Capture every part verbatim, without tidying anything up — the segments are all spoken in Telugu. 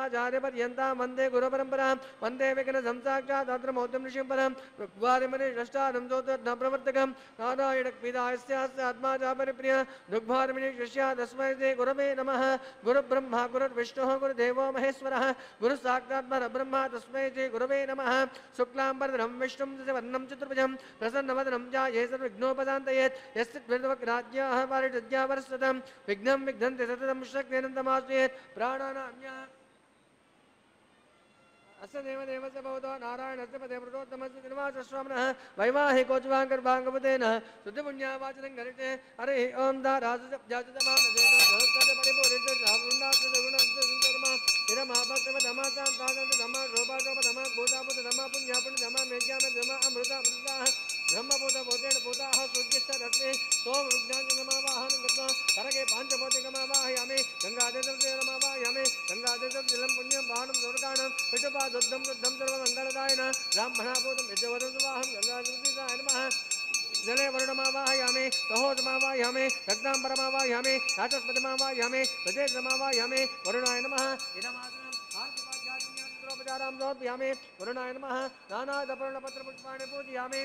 अस्मदाचार्यपर्यन्तां वन्दे गुरुपरम्परां वन्दे विघ्नसंसाक्षादात्रमौद्यं ऋषिपरं ऋग्वारिमणिषष्ठानं ज्योतिर्नप्रवर्तकं नारायणक्पीडायस्यास्य आत्माचापरिप्रिय ऋग्वारिमणि शिष्या तस्मै श्री गुरवे नमः। गुरुब्रह्मा गुरुर्विष्णुः गुरुदेवो महेश्वरः गुरुसाक्षात् परब्रह्म तस्मै श्री गुरवे नमः। शुक्लाम्बरधरं विष्णुं शशिवर्णं चतुर्भुजं प्रसन्नवदनं ध्यायेत् सर्वविघ्नोपशान्तयेत् यस्य द्विर्वक्राज्याः पारिषद्या वर्षतं विघ्नं विघ्नन्ति सततं शक्तिनन्तमाश्रयेत् प्राणानाम्या अस्य देवदेवस्य भवतो नारायणस्य पदे मृतोत्तमस्य श्रीनिवासस्वामिनः वैवाहिकोज्वाङ्गर्भाङ्गपतेन शुद्धपुण्यावाचनं गरिते हरिः ओं ब्रह्मभूतभूतेन भूताः सूर्यस्य रश्मि सोम विज्ञानमावाहनं कृत्वा करगे पाञ्चभौतिकमावाहयामि गङ्गादेशमावाहयामि गङ्गादेशं पुण्यं वाहनं दुर्गाणं पितुपादुद्धं शुद्धं सर्वमङ्गलदायिन ब्राह्मणाभूतं यज्ञवदं गङ्गादेशाय नमः। जले वरुणमावाहयामि सहोदमावाहयामि रक्ताम्बरमावाहयामि राचस्पतिमावाहयामि प्रजेशमावाहयामि वरुणाय नमः। इदमासनम् समर्पयामि वरुणाय नमः। नानादपर्णपत्रपुष्पाणि पूजयामि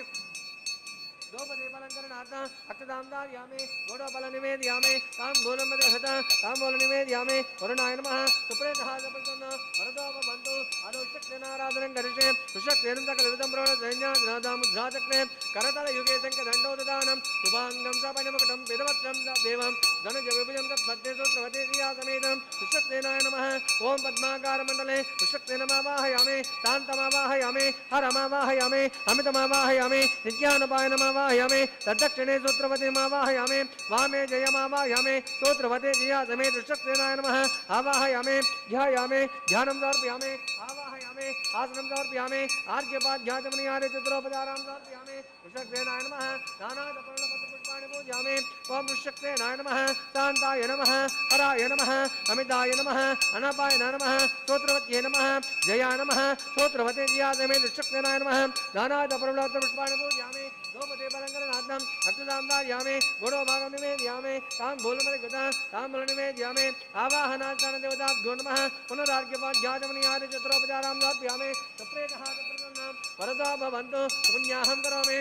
द्रौपदीफलङ्करणार्थम् अक्षतां धारयामि गौडफलनिवेदयामि ताम्बूलमदहत ताम्बूलनिवेदयामि वरुणाय नमः। सुप्रेतः प्रसन्न वरदो भवन्तु अनुशक्तिनाराधनं करिष्ये सुशक्तेन सकलविधं प्रवणदैन्यादामुद्राचक्रे करतलयुगे शङ्खदण्डोददानं शुभाङ्गं सपणिमुकुटं पितवत्रं देवं धनुजविभुजं तत्पद्मे सूत्रवते क्रियासमेतं सुशक्तेनाय नमः। ओं पद्माकारमण्डले सुशक्तेनमावाहयामि शान्तमावाहयामि हरमावाहयामि अमितमावाहयामि नित्यानुपायनमावाहयामि आवाहयामि तद्दक्षिणे सूत्रवतीमावाहयामि वामे जयमावाहयामि सूत्रवते जया समेत शक्तिनाय नमः। आवाहयामि ध्यायामि ध्यानं समर्पयामि आवाहयामि आसनं समर्पयामि आर्घ्यपाद्याचमनीयानि चतुरोपचारां समर्पयामि शक्तिनाय नमः। नानादपर्णपत्रपुष्पाणि पूजयामि ओं शक्तिनाय नमः। शान्ताय नमः हराय नमः अमिताय नमः अनपाय नमः सूत्रवत्यै नमः जयाय नमः सूत्रवते जया समेत शक्तिनाय नमः। नानादपर्णपत्रपुष्पाणि पूजयामि द्रौपदीफलङ्करणार्थम् अक्षतां धारयामि गुणोभागं निवेदयामि ताम्बूलमधिगतं ताम्बूलनिवेदयामि आवाहनाचारणदेवताभ्यो नमः। पुनरार्घ्यपाद्याचमनीयानि चतुरोपचारां समर्पयामि सप्रेतः प्रसन्नं वरदो भवन्तु पुण्याहं करोमि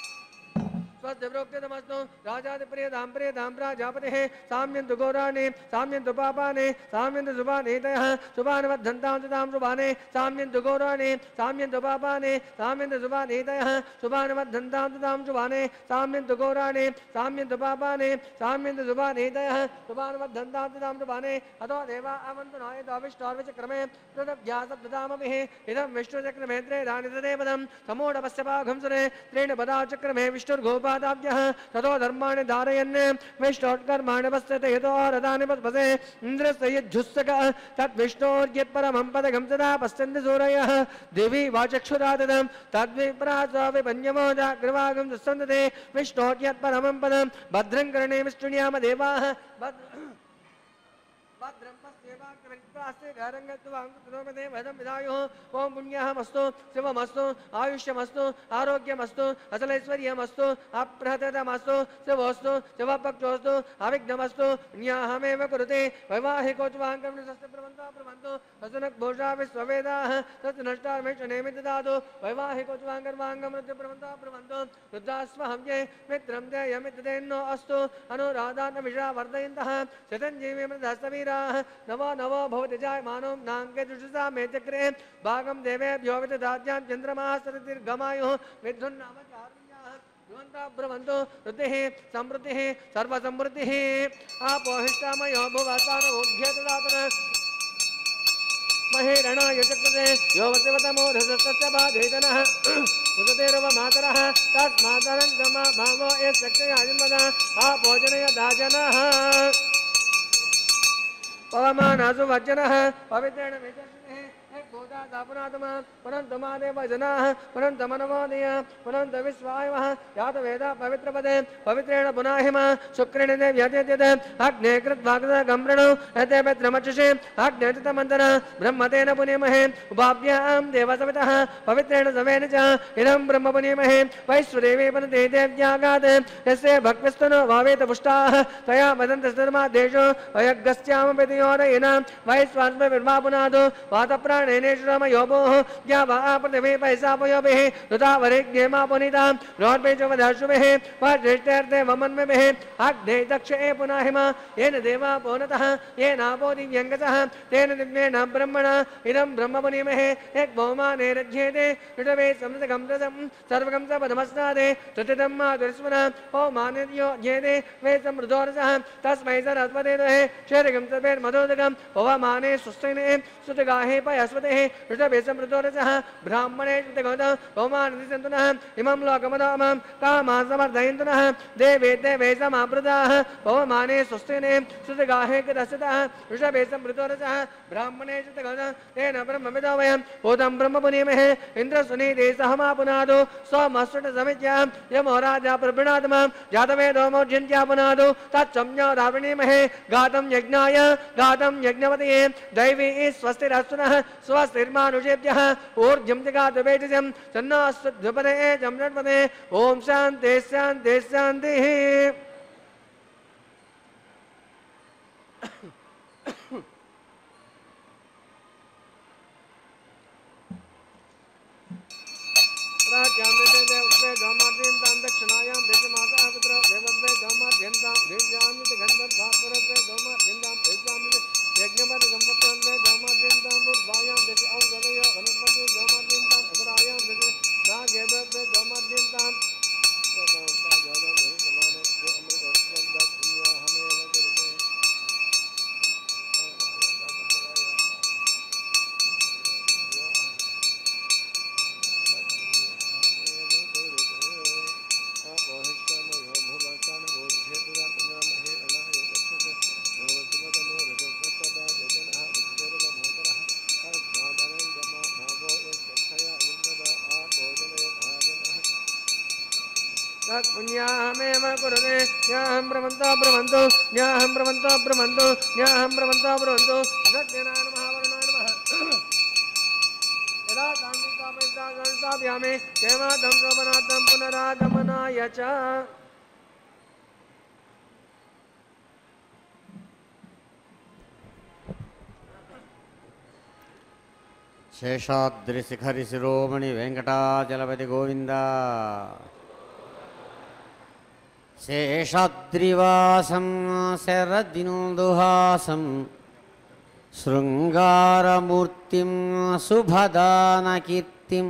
स्वस्तिप्रोक्तमस्तु राजाधिप्रियतां प्रियतां प्राजापतिः साम्यन्तु गौराणि साम्यन्तु पापानि साम्यन्तु शुभानीतयः शुभानवद्धन्तां तां शुभानि साम्यन्तु गौराणि साम्यन्तु पापानि साम्यन्तु शुभानीतयः शुभानवद्धन्तां तां शुभानि साम्यन्तु गौराणि साम्यन्तु पापानि साम्यन्तु शुभानीतयः शुभानवद्धन्तां तां शुभानि अतो देवा अवन्तु नायदाविष्टार्वचक्रमे तदभ्यासब्ददामभिः इदं विष्णुचक्रमे त्रेधानि तदेवदं समूढपस्य पाघं सुरे त्रीणि पदाचक्रमे विष्णुर्गोपा ततो धर्माणि धारयन् विष्णोत्कर्माणि पश्यते यतो रथानि पद्मसे इन्द्रस्य यज्जुस्सकः तद्विष्णोर्यत्परमं पदकं सदा पश्यन्ति सूरयः दिवि वाचक्षुरादतं तद्विप्रासविपन्यमो जाग्रवागं दुस्सन्दते विष्णोर्यत्परमं पदं भद्रं कर्णे विष्णुयाम देवाः भद्रं पश्येवाग्रविश्वास्ते घरङ्गत्वाङ्गत्रोमते वदं विदायुः ओं पुण्यमस्तु शिवमस्तु आयुष्यमस्तु आरोग्यमस्तु अचलैश्वर्यमस्तु अप्रहतमस्तु शिवोस्तु शिवपक्षोस्तु अविघ्नमस्तु पुण्याहमेव कुरुते वैवाहिकोच्वाङ्गं शस्त्रप्रवन्तो प्रवन्तु ससनग्भूषा विश्ववेदाः तस्य नष्टार्मेषणेमि ददातु वैवाहिकोच्वाङ्गर्वाङ्गं नृत्यप्रवन्तो प्रवन्तु रुद्रास्वहं ये मित्रं ते यमित्तेन्नो अस्तु अनुराधानमिषा वर्धयन्तः शतञ्जीवी मृतस्तवीराः नवो नवो भवति जायमानो नाङ्गे दुषसा मे चक्रे भागं देवेभ्यो विदधात्यां चन्द्रमाः सतिर्गमायुः विद्युन्नाम चारुण्याः ध्रुवन्तः ब्रवन्तु ऋतिः समृद्धिः सर्वसमृद्धिः आपोहिष्टामयो भुवतानोऽभ्यददातन महेरणाय चक्रते यो वसवतमो रसस्य बाधेतनः सुततेरव मातरः तस्मादरं गमा भावो ये शक्तया जन्मदा आपोजनय दाजनः पवमानासु वचनः पवित्रेण विचक्षणे पुनन्त महादेव जनाः पुनन्त मनमोदय पुनन्त विश्वायवः यात वेद पवित्रपदे पवित्रेण पुनाहिम शुक्रेण देव्यते अग्ने कृत्वाग्न गम्रणो यते पितृमक्षसे अग्ने तमन्तर ब्रह्मतेन पुनीमहे उपाभ्यां देवसवितः पवित्रेण सवेन च इदं ब्रह्म पुनीमहे वैश्वदेवे पनते देव्यागात् यस्य भक्तिस्तनो भावेत पुष्टाः तया वदन्तस्तर्मादेशो वयग्गस्यामपितयोरयेन वैश्वास्म विर्मापुनादो वातप्राणेनेश्वरम योभोः ज्ञावा पृथिवी पैसापयोभिः ऋतावरिज्ञेमापुनितां रोर्पेचोपधाशुभिः वज्रेष्ठेर्थे वमन्मभिः अग्ने दक्षे पुनाहिम येन देवा पौनतः येनापो दिव्यङ्गतः तेन दिव्येन ब्रह्मणा इदं ब्रह्म पुनीमहे यग्भौमाने रज्येते ऋटवे समृतगं रसं सर्वगं स पदमस्नादे ऋतितं माधुरस्मन पौमाने योज्येते वे समृद्धोरसः तस्मै सरस्वते दुहे शेरगं सर्वैर्मधोदकं पवमाने सुस्तिने सुतगाहे पयस्वतेः ऋटवे समृद्धोरसः ब्राह्मणे श्रुतगौतः पौमानति सन्तुनः इमं लोकमदामं कामान् समर्थयन्तुनः देवे देवे समावृताः पवमाने सुस्तिने सुतगाहे कृतस्तः ऋषभे समृद्धोरसः ब्राह्मणे श्रुतगौतः तेन ब्रह्मविदो वयं भूतं ब्रह्म पुनीमहे इन्द्रसुनीते सहमा पुनादो सोमस्वट समित्यां यमो राजा प्रवृणात्मां जातवेदो मोज्यन्त्या पुनादो तच्चम्यो रावणीमहे गातं यज्ञाय गातं यज्ञवतये दैवी स्वस्तिरस्तुनः स्वस्तिर्मानुषेभ्यः ऊर्जं जगात वेदिजं सन्नास्त्वपदे जम्रट्पदे ओम शान्ति शान्ति शान्तिः दक्षिणायां देशमाता पुत्र देवद्वे गौमाद्यन्तां देव्यामिति गन्धर्वापुरद्वे गौमाद्यन्तां देव्यामिति यज्ञपति संवत्सरद्वे गौमाद्यन्तां बुद्धायां देश औषधय वनस्पति गौमाद्यन्तां असरायां देश नागेद्वे गौमाद्यन्तां पुण्याहमेव कुरुते न्याहं ब्रह्मन्तो ब्रह्मन्तो न्याहं ब्रह्मन्तो ब्रह्मन्तो न्याहं ब्रह्मन्तो ब्रह्मन्तो सत्यनाय नमः वरुणाय नमः यदा तान्विकापैतागं स्थापयामि केमादं शोभनार्थं पुनरागमनाय च शेषाद्रिशिखरि शिरोमणि वेङ्कटाचलपति गोविन्द शेषाद्रिवासं शरदिन्दुहासं शृङ्गारमूर्तिं सुभदानकीर्तिं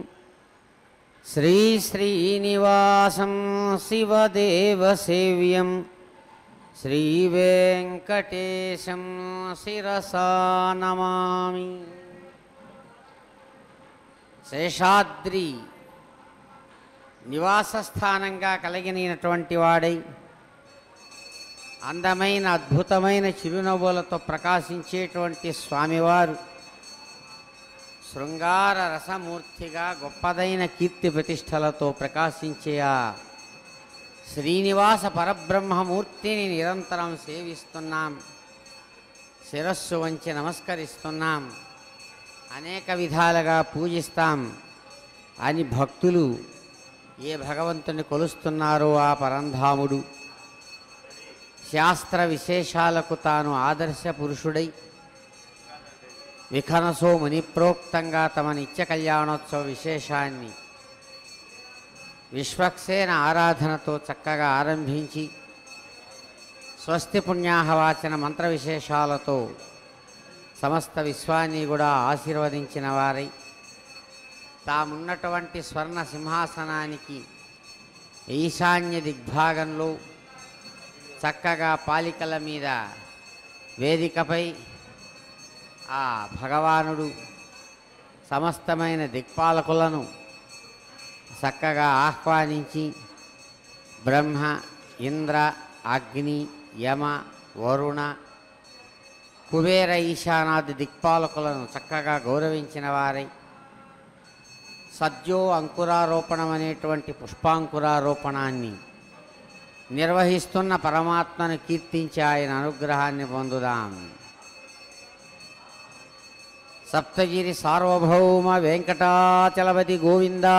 श्रीश्रीनिवासं शिवदेवसेव्यं श्रीवेङ्कटेशं शिरसा नमामि। శేషాద్రి నివాసస్థానంగా కలిగినటువంటి వాడై అందమైన అద్భుతమైన చిరునవ్వులతో ప్రకాశించేటువంటి స్వామివారు శృంగార రసమూర్తిగా గొప్పదైన కీర్తి ప్రతిష్టలతో ప్రకాశించే ఆ శ్రీనివాస పరబ్రహ్మమూర్తిని నిరంతరం సేవిస్తున్నాం, శిరస్సు వంచి నమస్కరిస్తున్నాం, అనేక విధాలుగా పూజిస్తాం అని భక్తులు ఏ భగవంతుని కొలుస్తున్నారో ఆ పరంధాముడు శాస్త్ర విశేషాలకు తాను ఆదర్శ పురుషుడై విఖనసో మునిప్రోక్తంగా తమ నిత్య కళ్యాణోత్సవ విశేషాన్ని విశ్వక్సేన ఆరాధనతో చక్కగా ఆరంభించి స్వస్తి పుణ్యాహవాచన మంత్ర విశేషాలతో సమస్త విశ్వాన్ని కూడా ఆశీర్వదించిన వారై తామున్నటువంటి స్వర్ణ సింహాసనానికి ఈశాన్య దిగ్భాగంలో చక్కగా పాలికల మీద వేదికపై ఆ భగవానుడు సమస్తమైన దిక్పాలకులను చక్కగా ఆహ్వానించి బ్రహ్మ, ఇంద్ర, అగ్ని, యమ, వరుణ కుబేర ఈశానాది దిక్పాలకులను చక్కగా గౌరవించిన వారై సద్యో అంకురారోపణం అనేటువంటి పుష్పాంకురారోపణాన్ని నిర్వహిస్తున్న పరమాత్మను కీర్తించి ఆయన అనుగ్రహాన్ని పొందుదాం. సప్తగిరి సార్వభౌమ వెంకటాచలపతి గోవిందా.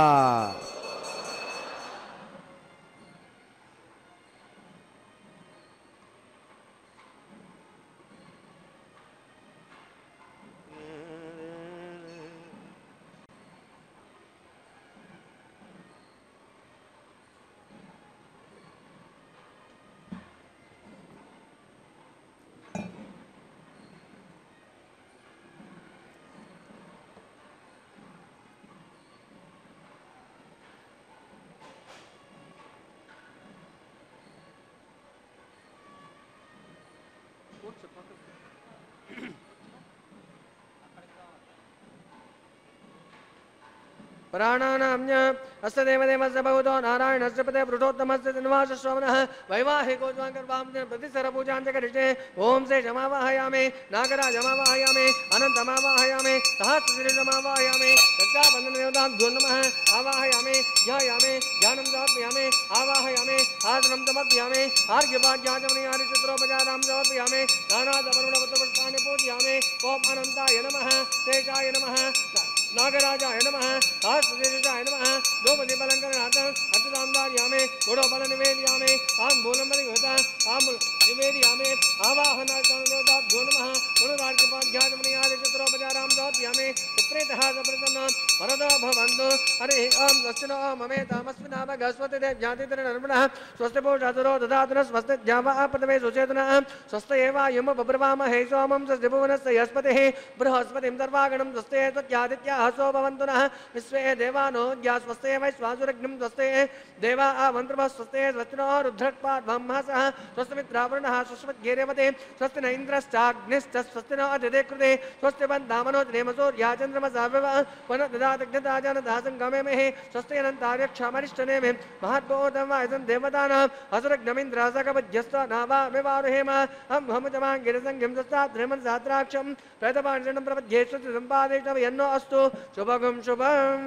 प्राणानाम्य अस्य देवदेवस्य बहुतो नारायणस्य पदे पुरुषोत्तमस्य श्रीनिवासश्रवणः वैवाहिको स्वाङ्कर्वां प्रतिसरपूजां च करिष्ये। ओं से क्षमावाहयामि, नागराजमावाहयामि, अनन्तमावाहयामि, सहस्रशीर्षमावाहयामि, रक्षाबन्धनदेवतां भ्यो नमः आवाहयामि, ध्यायामि, ध्यानं समर्पयामि, आवाहयामि, आसनं समर्पयामि, आर्घ्यपाद्याचमनीयानि चित्रोपचारां समर्पयामि, नानादपर्वणपत्रपुष्पाणि पूजयामि। ओं अनन्ताय नमः, शेषाय नमः, नागराजाय नमः, सहस्रशीर्षाय नमः, द्रौपदीबलङ्करनाथ अच्युतां गुडोबल निवेदयामि, ताम्बूलं परिगृहीतं ताम्बूलं निवेदयामि, आवाहनाचार्योदाभ्यो नमः गुणराज्यपाध्याचमनीयादि चतुरोपचारां समर्पयामि। सुप्रीतः सप्रसन्नं वरदो भवन्तु। हरिः ओं स्वस्ति नो ममेतामस्मिन् भगवस्वति देव्यातिर्नर्मणः स्वस्ति पूषातुरो ददातु नः स्वस्ति द्यावापदवे सुचेतनः स्वस्ति एवायुं बब्रवामहे सोमं स्वस्ति भुवनस्य यस्पतिः बृहस्पतिं सर्वागणं स्वस्ति त्वत्यादित्याः सो भवन्तु नः विश्वे देवानो ज्ञा स्वस्ते वैश्वासुरग्निं स्वस्ते देवा मन्त्रभः स्वस्ते स्वस्ति नो रुद्रक्पाद्ब्रह्मसः स्वस्ति मित्रावरुणः स्वस्मद्गेरेवते स्वस्ति न इन्द्रश्चाग्निश्च स्वस्ति नो अतिथे कृते स्वस्ति बन्धामनो नेमसूर्या चन्द्रमसा विवः पुनः ददातज्ञता जनता सङ्गमेमहे स्वस्ति अनन्तार्यक्षामरिष्टनेमे महद्बोधं वायसं देवतानाम् असुरग्नमिन्द्रासकपद्यस्त्वा नावामिवारुहेम हम हमजमाङ्गिरसङ्घ्यं दस्ताद्रेमन् सात्राक्षं प्रतपाणिजनं प्रपद्ये स्वस्ति सम्पादेशव यन्नो अस्तु शुभगं शुभम्।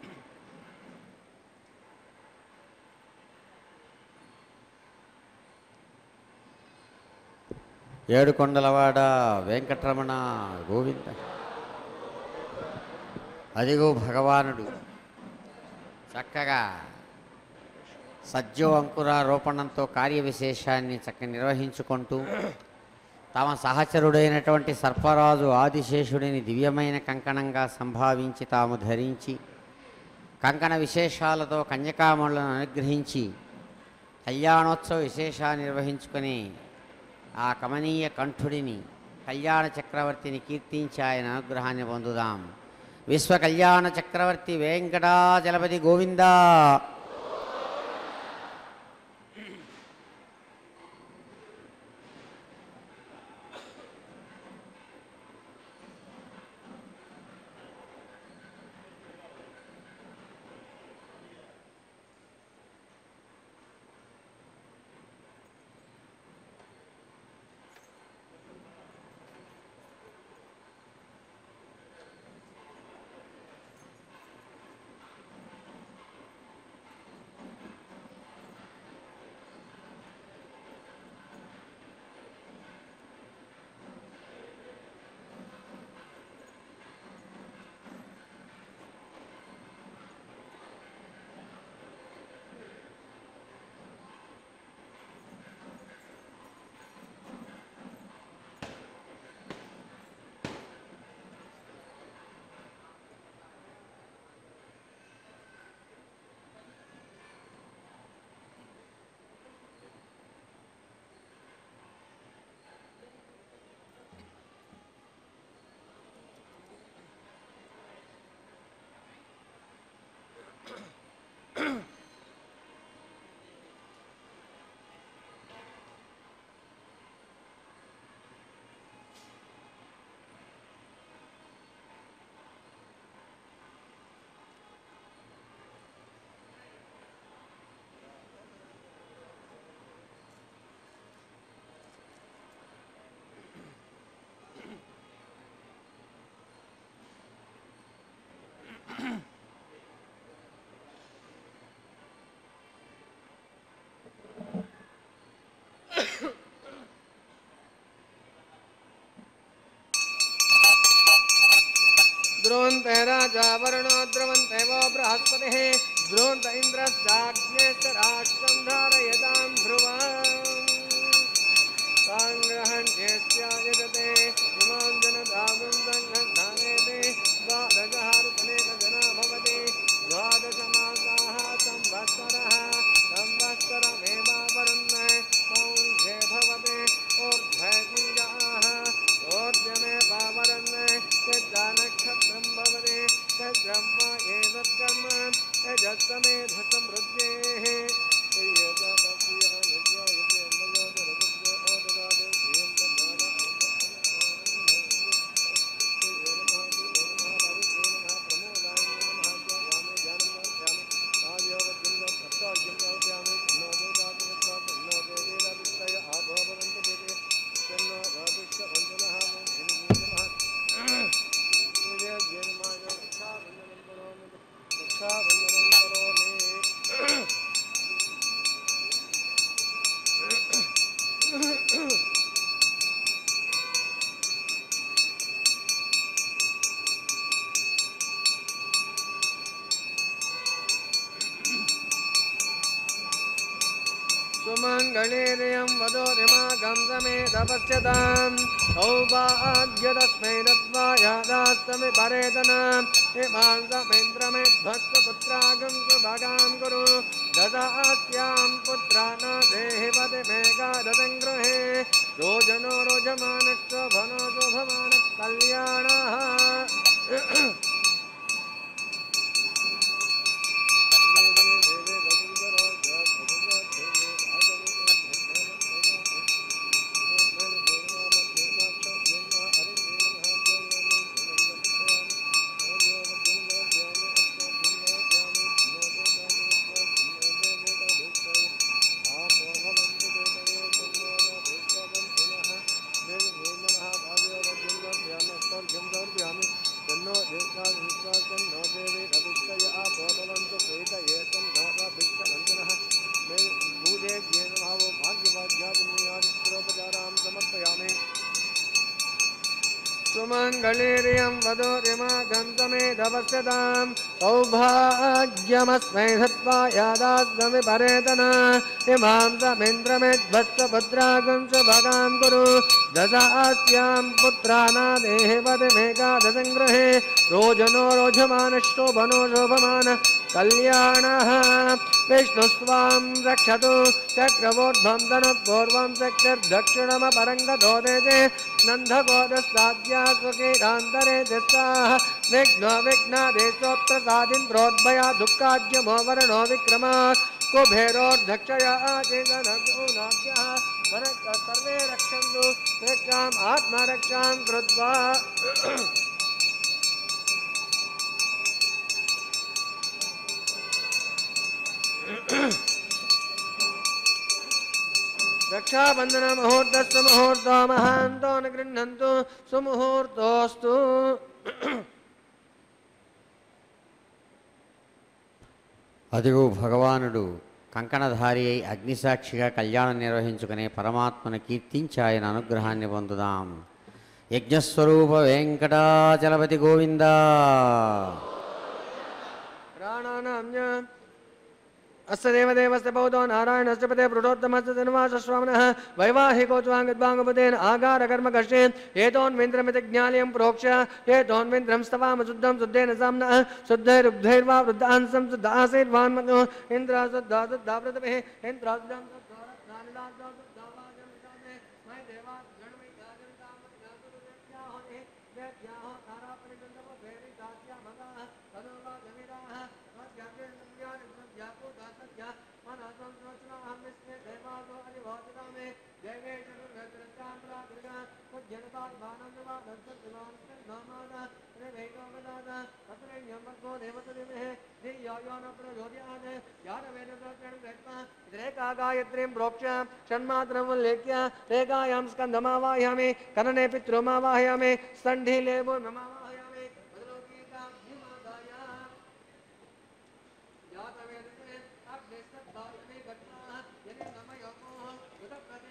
ఏడుకొండలవాడ వెంకటరమణ గోవింద. అదిగో భగవానుడు చక్కగా సజ్జో అంకురారోపణంతో కార్య విశేషాన్ని చక్కగా నిర్వహించుకుంటూ తమ సహచరుడైనటువంటి సర్పరాజు ఆదిశేషుడిని దివ్యమైన కంకణంగా సంభావించి తాము ధరించి కంకణ విశేషాలతో కన్యకామణులను అనుగ్రహించి కళ్యాణోత్సవ విశేషాన్ని నిర్వహించుకొని ఆ కమనీయ కంఠుడిని కళ్యాణ చక్రవర్తిని కీర్తించి ఆయన అనుగ్రహాన్ని పొందుదాం. విశ్వ కళ్యాణ చక్రవర్తి వెంకటాచలపతి గోవిందా. द्रोन्ते राजा वरुणो द्रवन्ते वो बृहस्पतिः द्रोन्त इन्द्रश्चाग्नेश्च राष्ट्रं धारयतां ध्रुवम् साङ्ग्रहण्येस्यायजते इमां जनतागुं सङ्घन्धानेते द्वादशहारुतनेकजना भवति द्वादशमासाः संवत्सरः संवत्सरमेवावरुन्ने मौञ्झे भवति ऊर्ध्वे कुञ्जाः ऊर्ध्वमेवावरुन्ने यज्ञनक्षत्रं भवति यज्ब्रह्म एतत्कर्म यजस्तमेधसमृद्धेः सुमङ्गलेरियं वदोरिमागं समेधपश्यतां सौभाग्यदस्मै दत्त्वा यादास्तमि परेतनाम् इमां समेन्द्रमेध्वस्तपुत्रागं सुभगां कुरु ददास्यां पुत्राना देहि पदि मेघादसङ्गृहे रोजनो रोजमानश्च भनो शोभमानः कल्याणः सुमङ्गलेरियं वदोरिमागं समेधपश्यतां सौभाग्यमस्मै दत्त्वा यादास्तमि परेतना इमां समेन्द्रमेध्वस्तपुत्रागं सुभगां कुरु ददास्यां पुत्राना देहि पदि मेघादसङ्गृहे रोजनो रोजमानश्चो भनो शोभमानः कल्याणः विष्णुस्त्वां रक्षतु चक्रवोर्ध्वं धनुर्पूर्वं चक्रदक्षिणमपरङ्गतो देजे नन्दगोदस्ताद्या सुखेदान्तरे दिस्ताः विघ्नो विघ्नादेशोत्प्रसादिन्द्रोद्भया दुःखाद्यमो वर्णो विक्रमात् कुबेरोर्धक्षया चेतनगुणाभ्यः मनः सर्वे रक्षन्तु रक्षाम् आत्मरक्षां कृत्वा रक्षाबंधन मुहूर्तस्तु मुहूर्तो महान्तो न गृह्णन्तु सुमुहूर्तोस्तु అదిగో భగవానుడు కంకణధారి అయి అగ్నిసాక్షిగా కళ్యాణం నిర్వహించుకునే పరమాత్మను కీర్తించి ఆయన అనుగ్రహాన్ని పొందుదాం. యజ్ఞస్వరూప వెంకటాచలపతి గోవింద. अस्य देवदेवस्य पौतो नारायणस्य पदे प्रोटोत्तमस्य जन्माश्रवणः वैवाहिकोत्वाङ्गद्वाङ्गपदेन आगारकर्मकर्षे एतोन्वेन्द्रमिति ज्ञालयं प्रोक्ष एतोन्वेन्द्रं स्तवाम शुद्धं शुद्धेन साम्नः शुद्धैरुग्धैर्वा वृद्धांसं शुद्धासेर्वान्मनो इन्द्रा शुद्धा शुद्धा पृथिवीः इन्द्रा शुद्धं गायत्रीं प्रोक्ष षण्मात्रमुल्लेख्य रेखायां स्कन्धमावाहयामि कनने पितृमावाहयामि सण्ढीले भूर्ममावाहयामि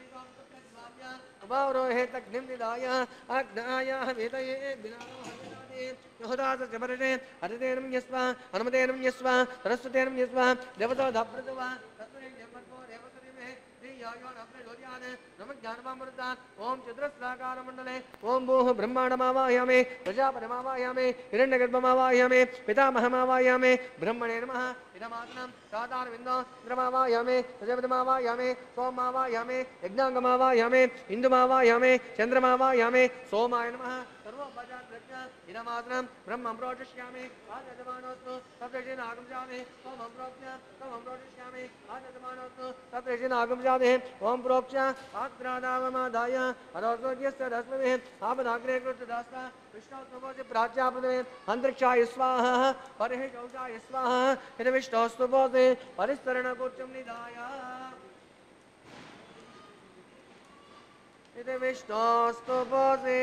अवरोहे तग्निं निधाय अग्नाय वेदये बिना यहोदासचमरणे हरितेन यस्वा हनुमतेन यस्वा सरस्वतेन यस्वा देवतो धप्रतवा तत्रेण देवतो देवतरिमे श्रीयायो नमः ज्योतियान नमः ज्ञानमामृता ओम चतुरस्राकार मंडले ओम भूः ब्रह्मांडमावाहयामि प्रजापतिमावाहयामि हिरण्यगर्भमावाहयामि पितामहमावाहयामि ब्रह्मणे नमः इदमात्मनं साधारविन्दो इंद्रमावाहयामि प्रजापतिमावाहयामि सोममावाहयामि यज्ञांगमावाहयामि इंदुमावाहयामि चंद्रमावाहयामि सोमाय नमः इदमात्मनं ब्रह्मं प्रोचिष्यामि आजमानोस्तु तत्रेण आगमजामि ओम प्रोक्ष्य ओम प्रोचिष्यामि आजमानोस्तु तत्रेण आगमजामि ओम प्रोक्ष्य आत्रादावमादाय अरोसोज्यस्य रश्मिः आपदाग्रे कृतदास्ता विष्णुस्तुभोजे प्राच्यापदे अंतरिक्षाय स्वाहा परिः चौषाय स्वाहा इति विष्णुस्तुभोजे परिस्तरणकुर्चं निधाय इति विष्णुस्तुभोजे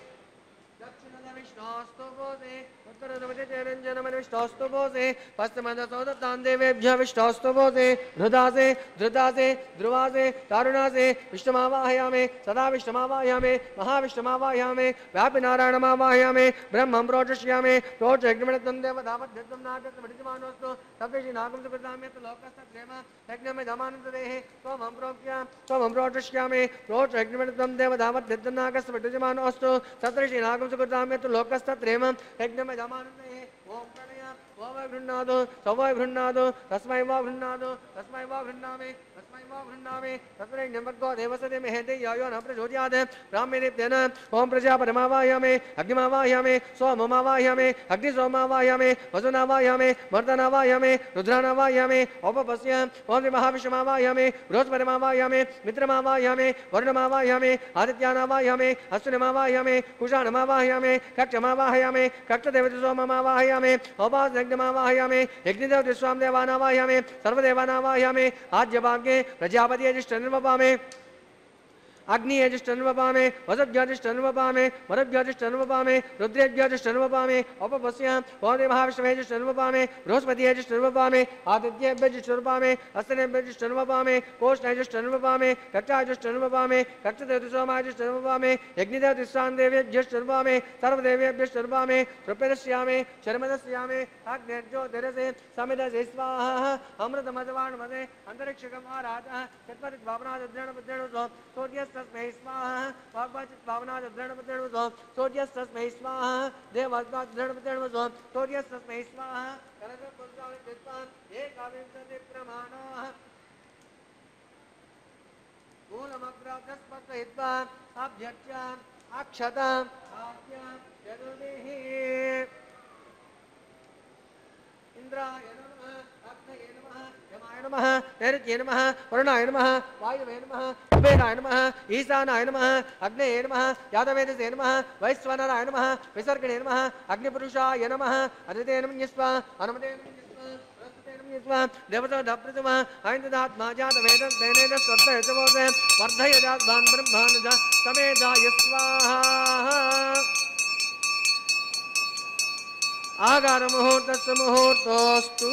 विष्णोस्तुभोजे उत्तरविष्णोस्तुभोजे पश्चिमदसोदत्तान् देवेभ्यः विष्णोस्तुभोजे धृतासे धृतासे ध्रुवासे तारुणासे विष्णुमावाहयामि सदा विष्णुमावाहयामि महाविष्णुमावाहयामि व्यापिनारायणमावाहयामि ब्रह्मं प्रोचिष्यामि प्रोचयज्ञमणितं देवतावद्धितं नागतमडिजमानोऽस्तु तद्विषि नागं सुकृताम्यत् लोकस्तत्प्रेम यज्ञमे धमानन्ददेः त्वमं प्रोक्ष्य त्वमं प्रोचिष्यामि प्रोचयज्ञमणितं देवतावद्धितं नागस्तमडिजमानोऽस्तु तद्विषि नागं सुकृताम्यत् लोकस्तत्प्रेम यज्ञमे धमानन्ददेः ओम प्रणय ओम गृह्णादो सवय गृह्णादो तस्मै वा गृह्णादो तस्मै वा गृह्णामि तस्मै वा गृह्णामि तस्मै नमग्गो देवसते मेहते यायो न प्रचोदयात् ब्राह्मणेभ्यः ओम प्रजापतिमावाहयामि अग्निमावाहयामि सोममावाहयामि अग्निसोममावाहयामि वसुनावाहयामि मर्दनावाहयामि रुद्रानावाहयामि उपपस्य ओम महाविष्णुमावाहयामि बृहस्पतिमावाहयामि मित्रमावाहयामि वरुणमावाहयामि आदित्यानावाहयामि अश्विनमावाहयामि कुशाणमावाहयामि कक्षमावाहयामि कक्षदेवतसोममावाहयामि उपासयज्ञमावाहयामि यज्ञदेवतिस्वां देवानावाहयामि सर्वदेवानावाहयामि आद्यभागे प्रजापति यजिष्ठन्वपामि अग्नि यजिष्ठन्वपामि वसुभ्यजिष्ठन्वपामि मरुभ्यजिष्ठन्वपामि रुद्रेभ्यजिष्ठन्वपामि उपपस्य ओम महाविष्णुवेजिष्ठन्वपामि बृहस्पति यजिष्ठन्वपामि आदित्येभ्यजिष्ठन्वपामि अस्तनेभ्यजिष्ठन्वपामि कोष्ठयजिष्ठन्वपामि कक्षायजिष्ठन्वपामि कक्षदेवतिसोमायजिष्ठन्वपामि यज्ञदेवतिस्वां देवेभ्यजिष्ठन्वपामि सर्वदेवेभ्यजिष्ठन्वपामि तृप्यदस्यामि शर्मदस्यामि अग्नेर्ज्योतिरसे समिदसे स्वाहा अमृतमजवाणमदे अन्तरिक्षकमारातः चत्वरिद्भावनादद्रणपद्रणुतो सोड्यस्तस्मै स्वाहा वाग्वाचिद्भावनादद्रणपद्रणुतो सोड्यस्तस्मै स्वाहा देवाद्वाद्रणपद्रणुतो सोड्यस्तस्मै स्वाहा करजपुत्राविद्वान् एकाविंशतिप्रमाणाः मूलमग्राभ्यस्पत्वयित्वा अभ्यर्च्य अक्षताम् आप्य यदुभिः इंद्राय नमः अग्नये नमः यमाय नमः नैऋत्ये नमः वरुणाय नमः वायुवे नमः कुबेराय नमः ईशानाय नमः अग्नये नमः यादवेदसे नमः वैश्वानराय नमः विसर्गणे नमः अग्निपुरुषाय नमः अदिते नमः यस्वा अनुमते नमः यस्वा देवता धप्रतमा ऐन्ददात्मा जातवेदं देनेन स्वर्थयचवोसे वर्धयदात्मान् ब्रह्मानुजा तमेधाय स्वाहा आगार मुहूर्तस्य मुहूर्तोऽस्तु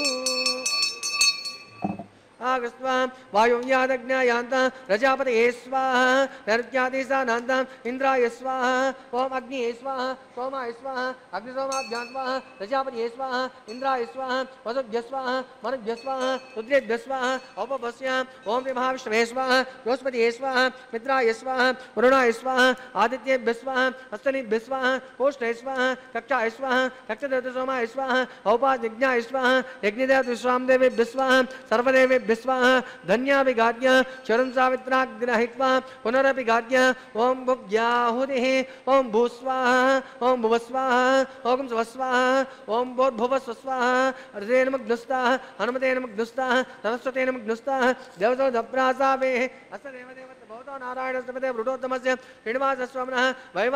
आगस्त्वा वायुव्यादग्न्यायान्त प्रजापतये स्वाहा नैऋत्यादिशानान्त इन्द्राय स्वाहा ओम अग्निये स्वाहा सोमाय स्वाहा अग्निसोमाभ्यां स्वाहा प्रजापतये स्वाहा इन्द्राय स्वाहा वसुभ्यः स्वाहा मरुभ्यः स्वाहा रुद्रेभ्यः स्वाहा उपपस्य ओम महाविष्णवे स्वाहा बृहस्पतये स्वाहा मित्राय स्वाहा वरुणाय स्वाहा आदित्येभ्यः स्वाहा अश्विनीभ्यः स्वाहा कोष्ठये स्वाहा कक्षाय स्वाहा कक्षदेवतसोमाय स्वाहा औपासयज्ञाय स्वाहा यज्ञदेवतस्वां देवेभ्यः स्वाहा सर्वदेवेभ्यः स्वाहा धन्याभिगाद्य चरण सावित्राग्रहित्वा पुनरभिगाद्य ओम भुग्याहुतिः ओम भूस्वाहा ओम भुवस्वाहा ओम स्वस्वाहा ओम भूर्भुवस्वाहा अर्धे नमग्नस्ताः हनुमते नमग्नस्ताः सरस्वते नमग्नस्ताः देवतो दप्रासावेः अस्य देवदेवस्य भवतो नारायणस्य वृडोत्तमस्य श्रीनिवासस्वामिनः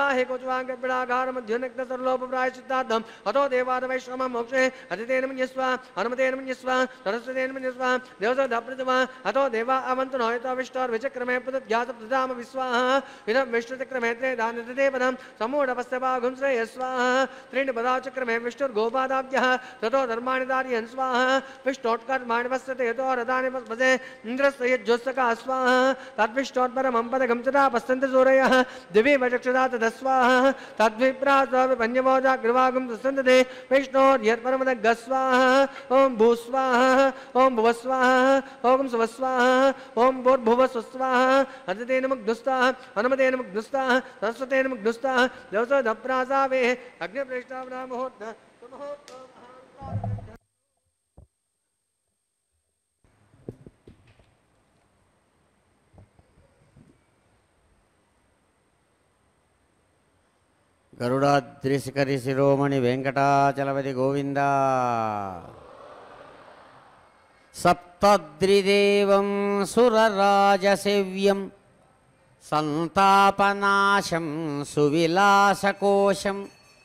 वैवाहिकोज्वाङ्गपिडागारमध्युन्नक्तसर्लोपप्रायश्चित्तार्थम् अतो देवादवैश्वमं मोक्षे अदिते नमः यस्वा हनुमते नमः यस्वा सरस्वते नमः यस्वा देवतो दप्रतमा अतो देवा अवन्तु नोयतो विष्टोर्विचक्रमे प्रदध्यात प्रदाम विस्वाहा इदं विष्णुचक्रमे त्रे दानदते पदं समूढपस्तभागुं श्रेय स्वाहा त्रीणि पदाचक्रमे विष्णुर्गोपादाब्जः ततो धर्माणि दारयन् स्वाहा विष्णोत्कर्माणि वसते यतो रथानि वसे इन्द्रस्य यज्जोत्सका स्वाहा तद्विष्टोर् तत्परमं पदकं च तापस्तन्त सूरयः दिवीमचक्षुषा तदस्वाहा तद्विप्रास्वाभिपन्यमोजाग्रवागं सुसन्दते विष्णोर्यत्परमदग्गस्वाहा ॐ भूस्वाहा ॐ भुवस्वाहा ॐ सुवस्वाहा ॐ भूर्भुवस्वस्वाहा हजतेन मुग्धुस्ताः हनुमतेन मुग्धुस्ताः सरस्वतेन मुग्धुस्ताः देवसदप्रासावे अग्निप्रेष्ठावनामुहूर्त గరుడాద్రిశిఖరి శిరోమణి వెంకటాచలపతి గోవింద సప్తద్రిదేవం సురరాజసేవ్యం సంతాపనాశం సువిలాసకోశం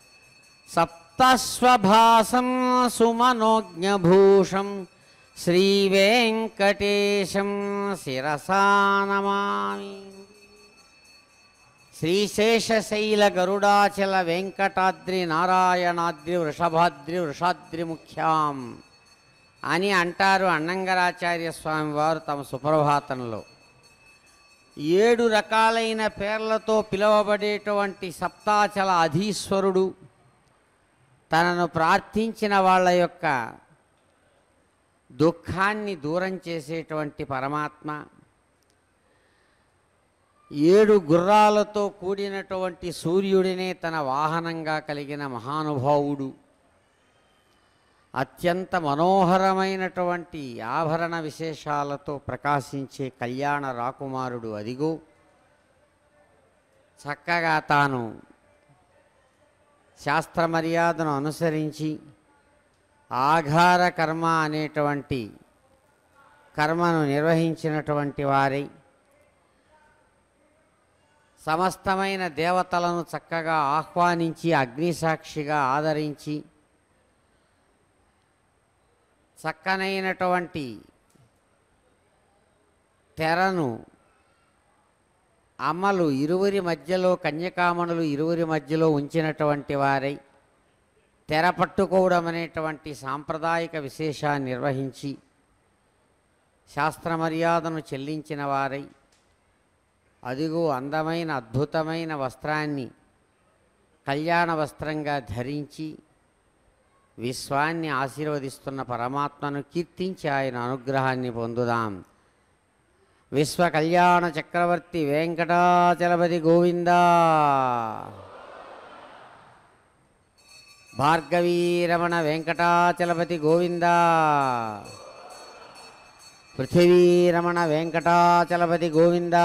సప్తస్వభాసం సుమనోజ్ఞభూషం శ్రీవేంకటేశం శిరసా నమామి. శ్రీశేషశైల గరుడాచల వెంకటాద్రి నారాయణాద్రి వృషభాద్రి వృషాద్రి ముఖ్యాం అని అంటారు అన్నంగరాచార్య స్వామి వారు తమ సుప్రభాతంలో. ఏడు రకాలైన పేర్లతో పిలువబడేటువంటి సప్తాచల అధీశ్వరుడు, తనను ప్రార్థించిన వాళ్ళ యొక్క దుఃఖాన్ని దూరం చేసేటువంటి పరమాత్మ, ఏడు గుర్రాలతో కూడినటువంటి సూర్యుడినే తన వాహనంగా కలిగిన మహానుభావుడు, అత్యంత మనోహరమైనటువంటి ఆభరణ విశేషాలతో ప్రకాశించే కళ్యాణ రాకుమారుడు అదిగో చక్కగా తాను శాస్త్ర మర్యాదను అనుసరించి ఆఘార కర్మ అనేటువంటి కర్మను నిర్వహించినటువంటి వారై సమస్తమైన దేవతలను చక్కగా ఆహ్వానించి అగ్నిసాక్షిగా ఆదరించి చక్కనైనటువంటి తెరను అమ్మలు ఇరువురి మధ్యలో, కన్యకామణులు ఇరువురి మధ్యలో ఉంచినటువంటి వారై తెర పట్టుకోవడం అనేటువంటి సాంప్రదాయిక విశేషాన్ని నిర్వహించి శాస్త్ర మర్యాదను చెల్లించిన వారై అదిగో అందమైన అద్భుతమైన వస్త్రాన్ని కళ్యాణ వస్త్రంగా ధరించి విశ్వాన్ని ఆశీర్వదిస్తున్న పరమాత్మను కీర్తించి ఆయన అనుగ్రహాన్ని పొందుదాం. విశ్వ కళ్యాణ చక్రవర్తి వెంకటాచలపతి గోవింద. భార్గవీరమణ వెంకటాచలపతి గోవింద. పృథివీరమణ వెంకటాచలపతి గోవింద.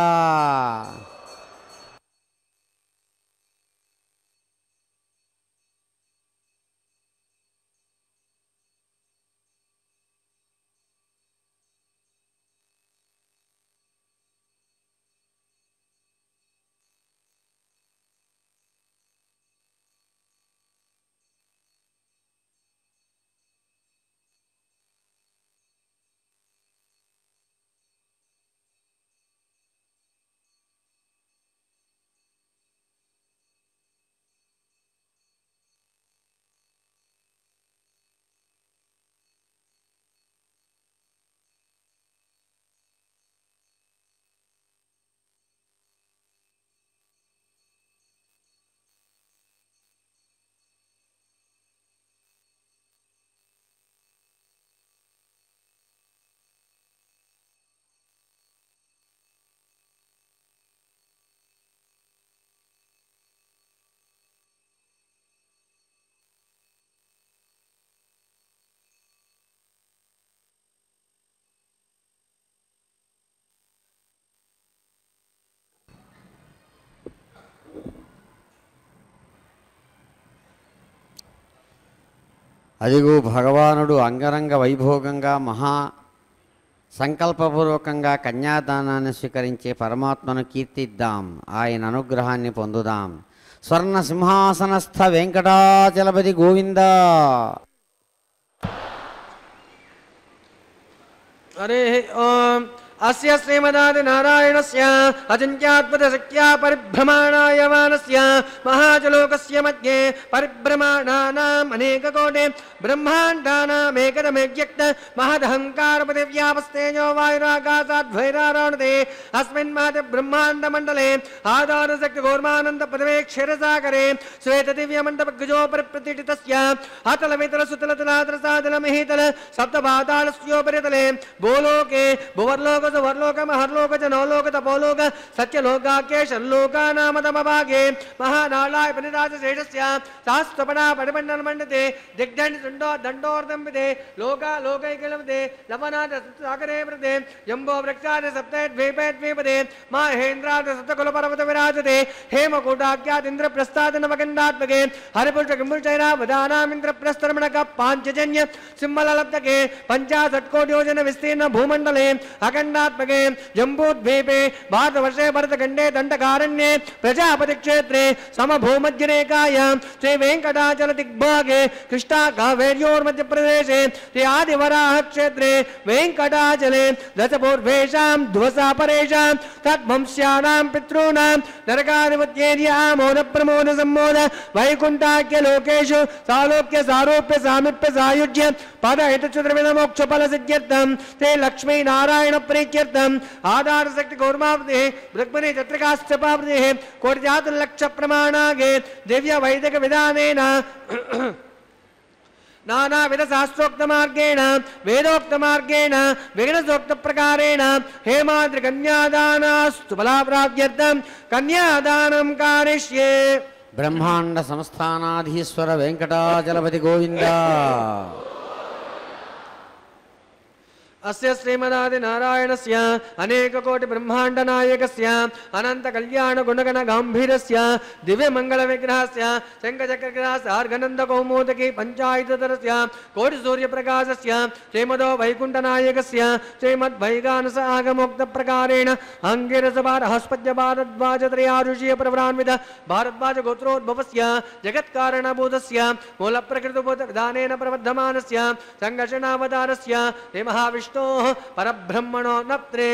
అదిగో భగవానుడు అంగరంగ వైభోగంగా మహా సంకల్పపూర్వకంగా కన్యాదానాన్ని స్వీకరించే పరమాత్మను కీర్తిద్దాం, ఆయన అనుగ్రహాన్ని పొందుదాం. స్వర్ణ సింహాసనస్థ వెంకటాచలపతి గోవింద. హరి ఓం अस्य श्रीमदादि नारायणस्य अचिन्त्याद्भुतशक्त्या परिभ्रमाणायमानस्य महाजलोकस्य मध्ये परिभ्रमाणानाम् अनेककोटि ब्रह्माण्डानामेकदमेव्यक्त महदहङ्कारपतिव्यापस्तेजो वायुराकाशाद्वैरारोहणते अस्मिन् महति ब्रह्माण्डमण्डले आधारशक्तिघोर्मानन्दपदवे क्षीरसागरे श्वेतदिव्यमण्डपगजोपरि प्रतिष्ठितस्य अतलमितलसुतलतलाद्रसादलमहीतल सप्तपातालस्योपरितले भूलोके भुवर्लोक वर्लोक महर्लोक च नवलोक तपोलोक सत्यलोकाख्येश लोकानामतमभागे महानालाय परिराज शेषस्य शास्त्रपणा परिमण्डलमण्डते दिग्दण्ड दण्डो दण्डोर्दम्बिते लोका लोकैकलमते लवनाथ सागरे वृते जम्बो वृक्षाद सप्ते द्वीपे द्वीपदे महेन्द्राद सप्तकुलपर्वत विराजते हेमकूटाख्यात इन्द्रप्रस्थाद नवगण्डात्मके हरिपुष्पकिम्बुचैरावधानामिन्द्रप्रस्तर्मणक पाञ्चजन्य सिंहललब्धके पञ्चाशत्कोटियोजन विस्तीर्ण भूमण्डले अखण्डात्मके जम्बूद्वीपे भारतवर्षे भरतखण्डे दण्डकारण्ये प्रजापति क्षेत्रे समभूमध्यरेखायां श्री वेंकटाचल दिग्भागे कृष्णा कावेर्योर्मध्यप्रदेशे श्री आदिवराह क्षेत्रे वेंकटाचले दशपूर्वेषां ध्वसा परेषां तद्वंश्यानां पितॄणां नरकाधिपत्येर्यामोद प्रमोद सम्मोद वैकुण्ठाख्य लोकेषु सालोक्य सारूप्य सामीप्य सायुज्य पद हितचतुर्विध मोक्ष फल सिद्ध्यर्थं ते लक्ष्मी नारायण प्रीत्यर्थम आधार शक्ति गौरमावते ब्रह्मणे चत्रकाश्चपावते कोटिजातुर्लक्ष प्रमाणागे दिव्य वैदिक विधानेन नाना विध शास्त्रोक्त मार्गेण वेदोक्त मार्गेण विघ्नसोक्त प्रकारेण हेमाद्रि कन्यादानास्तु फलाप्राप्त्यर्थं कन्यादानं कारिष्ये। ब्रह्मांड संस्थानाधीश्वर वेंकटाचलपति गोविंद। अस्य श्रीमदादि नारायणस्य अनेक कोटि ब्रह्मांड नायकस्य अनंत कल्याण गुणगण गांभीरस्य दिव्य मंगल विग्रहस्य शंखचक्रग्रहस्य अर्घनंद कौमोदकी पंचायतधरस्य कोटि सूर्य प्रकाशस्य श्रीमदो वैकुंठ नायकस्य श्रीमद् वैगानस आगमोक्त प्रकारेण अंगिरसभार हस्पद्य भारद्वाज त्रयारुषीय प्रवरान्वित भारद्वाज गोत्रोद्भवस्य जगत् कारणभूतस्य मूल प्रकृतिभूत विधानेन प्रवर्धमानस्य संघर्षणावतारस्य हे महाविष्णु परब्रह्मणो नप्त्रे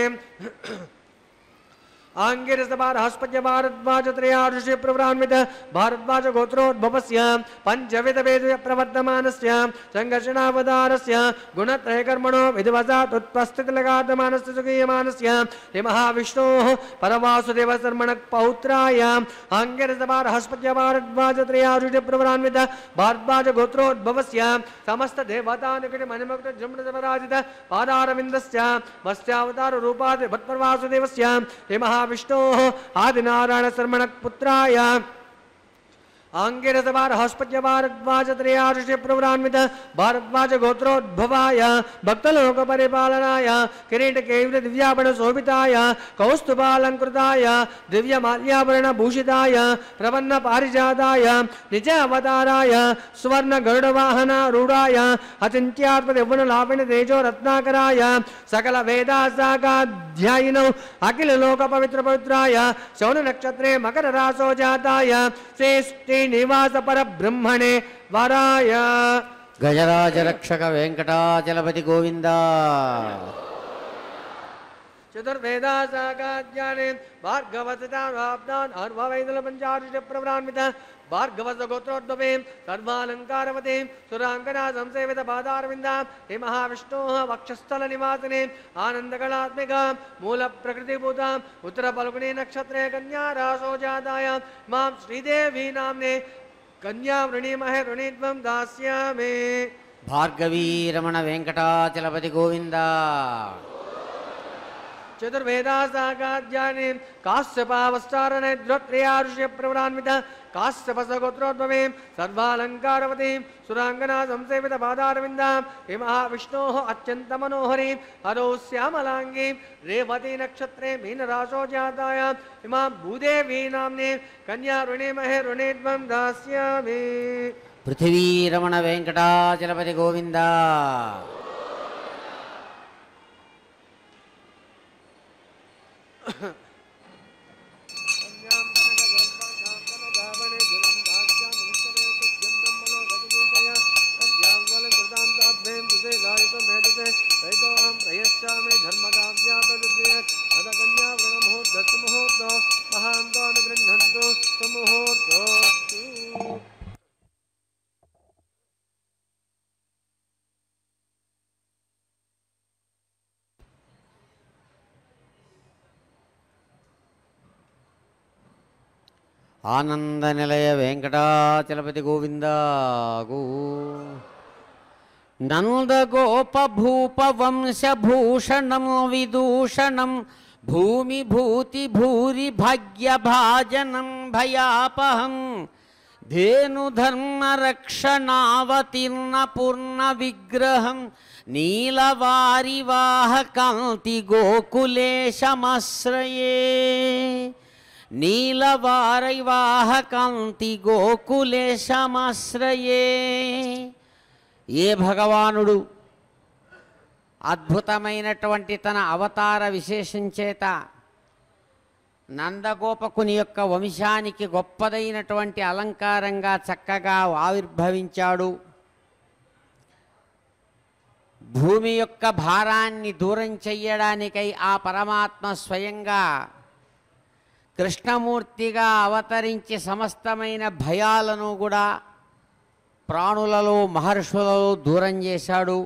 आंगिरसभार हस्पद्य भारद्वाज त्रयारुषि प्रवरान्वित भारद्वाज गोत्रोद्भवस्य पंचविध वेद प्रवर्धमानस्य संघर्षणावतारस्य गुणत्रयकर्मणो विधिवशात् उत्पस्थितिलगातमानस्य सुखीयमानस्य हे महाविष्णोः परवासुदेव शर्मणः पौत्राय आंगिरसभार हस्पद्य भारद्वाज त्रयारुषि प्रवरान्वित भारद्वाज गोत्रोद्भवस्य समस्त देवतानुकृति मणिमुक्त जम्बुसमराजित पादारविन्दस्य मत्स्यावतार रूपाद भट्टवासुदेवस्य हे विष्णु आदिनारायण शर्मणः पुत्राय आंगिरसभार हस्पद्य भारद्वाज त्रयारुषि प्रवरान्वित भारद्वाज गोत्रोद्भवाय भक्तलोक परिपालनाय किरीट कैवल्य दिव्याभरण शोभिताय कौस्तुभालंकृताय दिव्य माल्याभरण भूषिताय प्रपन्न पारिजाताय निज अवताराय स्वर्ण गरुड़ वाहनारूढ़ाय अचिंत्यात्मक यौवन लावण्य तेजो रत्नाकराय सकल वेदासागाध्यायिनौ अखिल लोक पवित्र पवित्राय शौन नक्षत्रे मकर रासो जाताय श्रेष्ठी निवास पर ब्रह्मणे वराय गजराज रक्षक वेंकटाचलपति गोविंद। चतुर्वेदासागाध्याये भार्गवसतान् अर्ववैदल पंचारुष प्रवरान्वित भार्गवस गोत्रोद्भवे सर्वालंकारवते सुरांगना संसेवित पादारविंदा हे महाविष्णोः वक्षस्थल निवासिने आनंदकलात्मिक मूल प्रकृतिभूता उत्तर फल्गुनी नक्षत्रे कन्या रासो जाताय मां श्रीदेवी नाम्ने कन्या वृणीमहे वृणीत्वं दास्यामि। भार्गवी रमण वेंकटाचलपति गोविंद। चतुर्वेदासागाध्याये काश्यपावस्तारणे द्रत्रयारुष्य प्रवरान्वित काश्यपस गोत्रोद्भवे सर्वालंकारवती सुरांगना संसेवित पादारविंदा हे महाविष्णोः अत्यंत मनोहरी हरौ श्यामलांगी रेवती नक्षत्रे मीन रासो जाताय इमां भूदेवी नाम्ने कन्या ऋणीमहे ऋणीत्वं दास्यामि। पृथ्वी रमण वेंकटाचलपति गोविंद। Life मेधसे वैदोहं प्रयच्छामि धर्मकाव्यापदुद्ये अदकन्या व्रणमुहूर्तस्तु मुहूर्तो महान्तो अनुगृह्णन्तु सुमुहूर्तोऽस्तु। ఆనంద నిలయ వెంకటాచలపతి గోవింద గో నందగోపభూప వంశభూషణం విదూషణం భూమి భూతి భూరి భాగ్యభాజనం భయాపహం ధేనుధర్మరక్షణావతీర్ణ పూర్ణ విగ్రహం నీలవారివాహకాంతి గోకులేశమశ్రయే నీలవారైవాహకాంతి గోకులేశమశ్రయే. ఏ భగవానుడు అద్భుతమైనటువంటి తన అవతార విశేషం చేత నందగోపకుని యొక్క వంశానికి గొప్పదైనటువంటి అలంకారంగా చక్కగా ఆవిర్భవించాడు. భూమి యొక్క భారాన్ని దూరం చెయ్యడానికై ఆ పరమాత్మ స్వయంగా కృష్ణమూర్తిగా అవతరించి సమస్తమైన భయాలను కూడా ప్రాణులలో మహర్షులలో దూరం చేశాడు.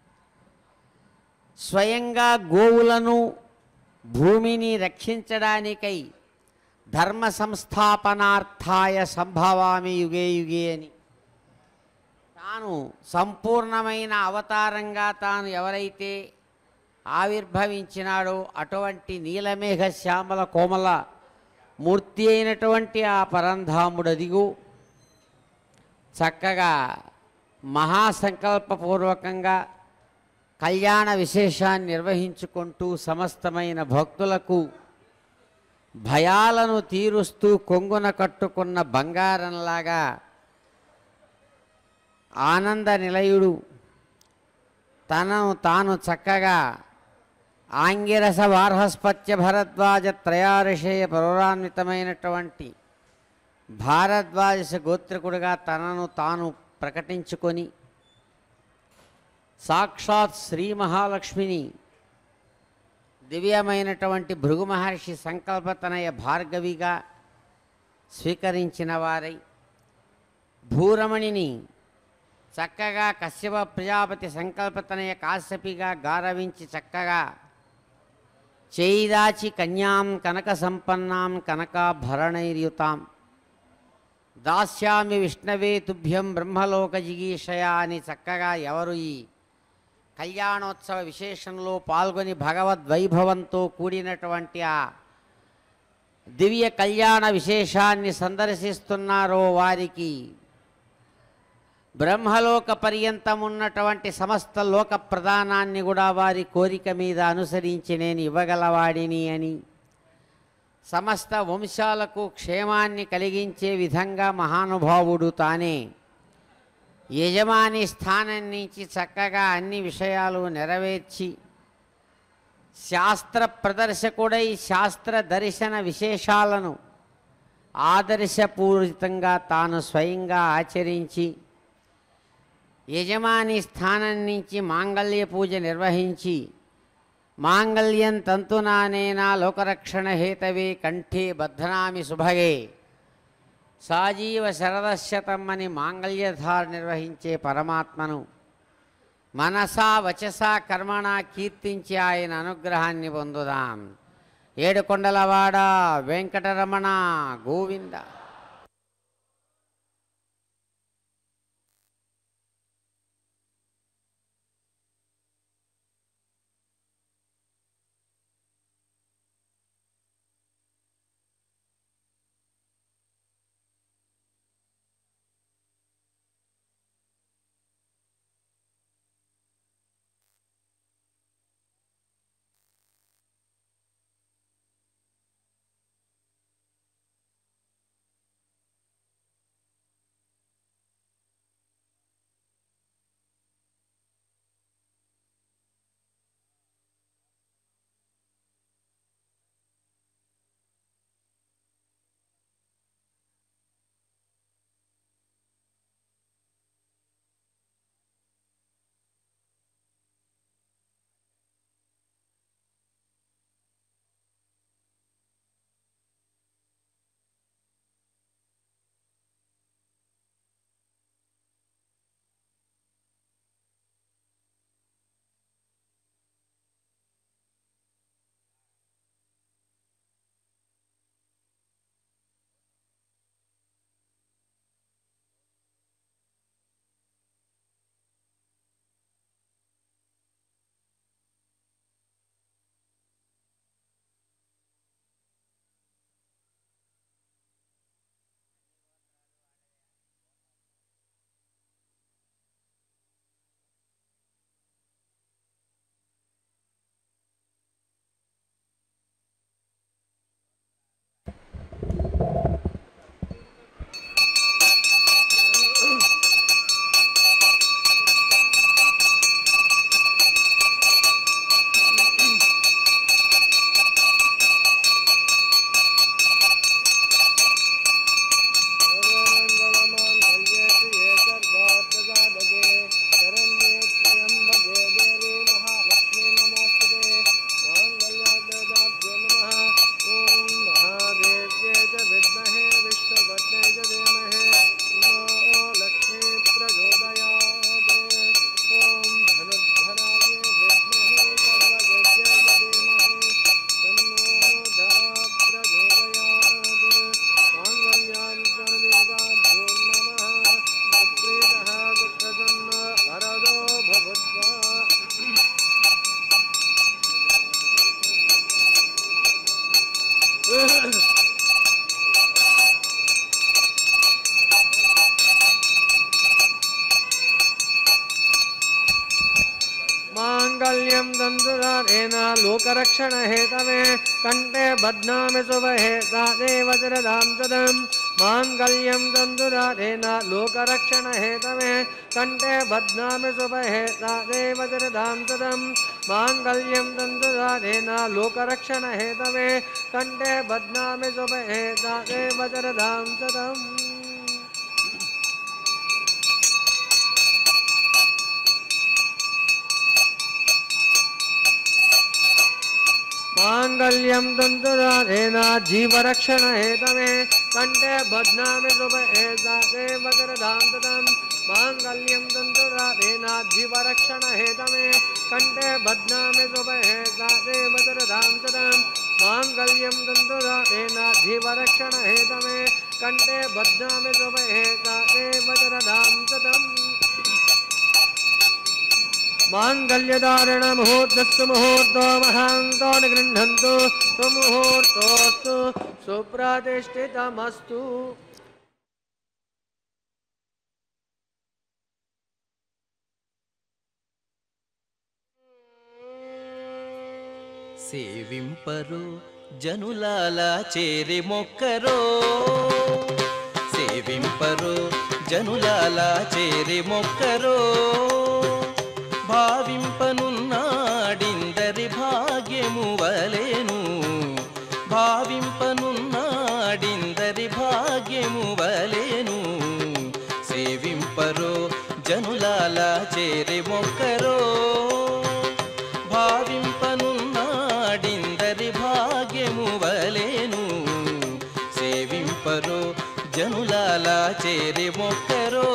స్వయంగా గోవులను భూమిని రక్షించడానికై ధర్మ సంస్థాపనార్థాయ సంభవామి యుగే యుగే అని తాను సంపూర్ణమైన అవతారంగా తాను ఎవరైతే ఆవిర్భవించినాడో అటువంటి నీలమేఘ శ్యామల కోమల మూర్తి అయినటువంటి ఆ పరంధాముడదిగు చక్కగా మహాసంకల్పపూర్వకంగా కళ్యాణ విశేషాన్ని నిర్వహించుకుంటూ సమస్తమైన భక్తులకు భయాలను తీరుస్తూ కొంగున కట్టుకున్న బంగారంలాగా ఆనంద నిలయుడు తనను తాను చక్కగా ఆంగిరస వార్హస్పత్య భరద్వాజ త్రయారిషేయ పౌరాన్వితమైనటువంటి భారద్వాజ గోత్రికుడిగా తనను తాను ప్రకటించుకొని సాక్షాత్ శ్రీ మహాలక్ష్మిని దివ్యమైనటువంటి భృగు మహర్షి సంకల్పతనయ భార్గవిగా స్వీకరించిన వారై భూరమణిని చక్కగా కశ్యప ప్రజాపతి సంకల్పతనయ కాశ్యపిగా గారవించి చక్కగా చేయిదాచి కన్యాం కనక సంపన్నాం కనకాభరణైర్యుతాం దాస్యామి విష్ణవే తుభ్యం బ్రహ్మలోక జిగీషయా అని చక్కగా ఎవరు ఈ కళ్యాణోత్సవ విశేషంలో పాల్గొని భగవద్వైభవంతో కూడినటువంటి ఆ దివ్య కళ్యాణ విశేషాన్ని సందర్శిస్తున్నారో వారికి బ్రహ్మలోక పర్యంతం ఉన్నటువంటి సమస్త లోక ప్రధానాన్ని కూడా వారి కోరిక మీద అనుసరించి నేను ఇవ్వగలవాడిని అని సమస్త వంశాలకు క్షేమాన్ని కలిగించే విధంగా మహానుభావుడు తానే యజమాని స్థానం నుంచి చక్కగా అన్ని విషయాలు నెరవేర్చి శాస్త్ర ప్రదర్శకుడై శాస్త్ర దర్శన విశేషాలను ఆదర్శపూరితంగా తాను స్వయంగా ఆచరించి యజమాని స్థానం నుంచి మాంగళ్య పూజ నిర్వహించి మాంగళ్యం తంతునానేనా లోకరక్షణ హేతవే కంఠే బధ్నామి సుభగే సాజీవ శరదశతం అని మాంగళ్యధార నిర్వహించే పరమాత్మను మనసా వచసా కర్మణ కీర్తించి ఆయన అనుగ్రహాన్ని పొందుదాం. ఏడుకొండలవాడ వెంకటరమణ గోవింద. मांगल्यं तन्तुधारेण लोकरक्षणहेतवे कंठे बध्नामि शुभहे साधे वज्रदां सदम् मांगल्यं तन्तुधारेण लोकरक्षणहेतवे कंठे बध्नामि शुभहे साधे वज्रदां सदम् मांगल्यं तन्तुधारेण लोकरक्षणहेतवे कंठे बध्नामि शुभहे साधे वज्रदां सदम् मांगल्यं तन्तुधारेण जीवरक्षणहेतवे कंठे बध्नामि शुभहे साधे वज्रदां सदम् मांगल्यं तन्तुधारेण जीवरक्षणहेतवे कंठे बध्नामि शुभहे साधे वज्रदां सदम् मांगल्यं तन्तुधारेण जीवरक्षणहेतवे कंठे बध्नामि शुभहे साधे वज्रदां सदम् मांगल्यधारण मुहूर्तस्तु मुहूर्तो महान्तो निगृह्णन्तु सुमुहूर्तोऽस्तु सुप्रतिष्ठितमस्तु। సేవింపరు జనులాల చేరి మొక్కరో సేవింపరు జనులాల చేరి మొక్కరో భావింపనున్నాడిందరి భాగ్యము వలెను భావింపనున్నాడిందరి భాగ్యము వలెను సేవింపరో జనులాల చేరి మొక్కరో భావింపనున్నాడిందరి భాగ్యము వలెను సేవింపరో జనులాల చేరి మొక్కరో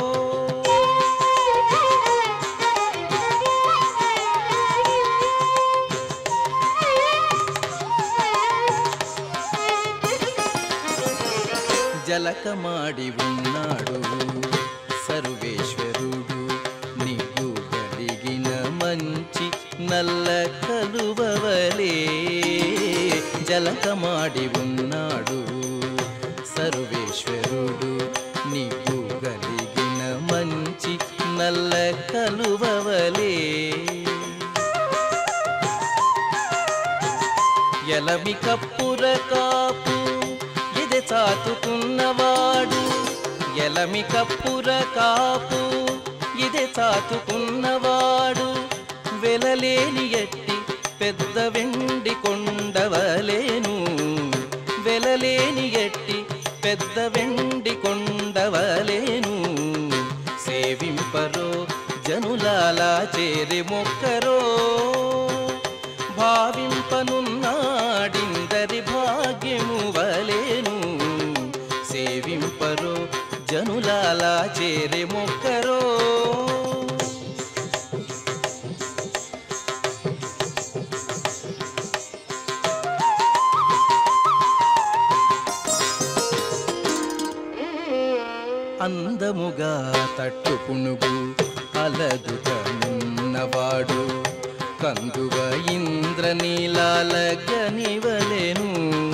జలకమాడి ఉన్నాడు సర్వేశ్వరుడు నీకు కలిగిన మంచి నల్ల కలువవలే జలకమాడి ఉన్నాడు సర్వేశ్వరుడు నీకు కలిగిన మంచి నల్ల కలువవలే ఎలమి కప్పుర కాపు చాతుకున్నవాడు ఎలమి కప్పుర కాపు ఇదే చాతుకున్నవాడు వెలలేని ఎట్టి పెద్ద వెండి కొండవలేను వెలలేని ఎట్టి పెద్ద వెండి కొండవలేను సేవింపరో జనులాల చేరి మొక్కరో భావింపనున్నాడిందరి భాగ్యము వలెను సేవింపరో జనులాల చేరి మొక్కరో అందముగా తట్టుకునుగు అలదుకనున్నవాడు కందువ ఇంద్రనీలాల గనివలెను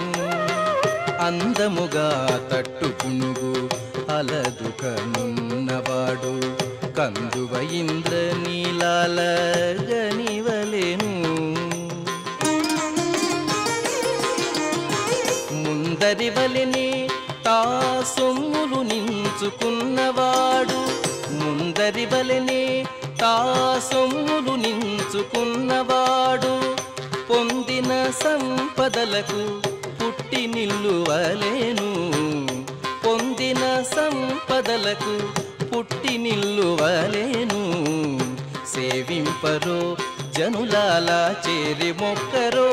అందముగా తట్టుకునుగు అలదుకనున్నవాడు కందువ ఇంద్రనీలాల గనివలెను ముందరి వలెని తా సొమ్ములు నించుకున్నవాడు ముందరి వలెని తా సొమ్ములు నించుకున్నవాడు పొందిన సంపదలకు పుట్టి నిల్లువలేను పొందిన సంపదలకు పుట్టి నిల్లువలేను సేవింపరో జనులాల చేరి మొక్కరో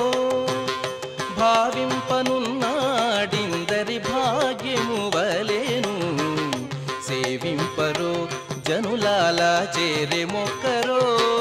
భావింపనున్నాడిందరి భాగ్యము వలెను సేవింపరో జనులాల చేరి మొక్కరో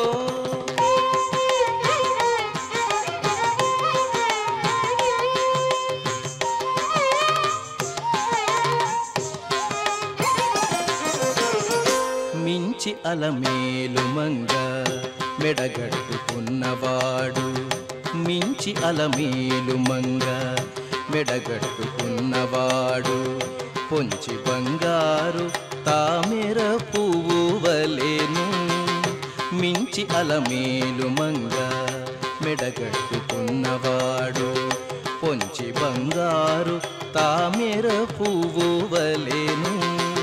మించి అలమేలు మంగ మెడగట్టుకున్నవాడు మించి అలమేలు మంగ మెడగట్టుకున్నవాడు పొంచి బంగారు తామెర పువ్వు వలెను మించి అలమేలు మంగ మెడగట్టుకున్నవాడు పొంచి బంగారు తామెర పువ్వు వలెను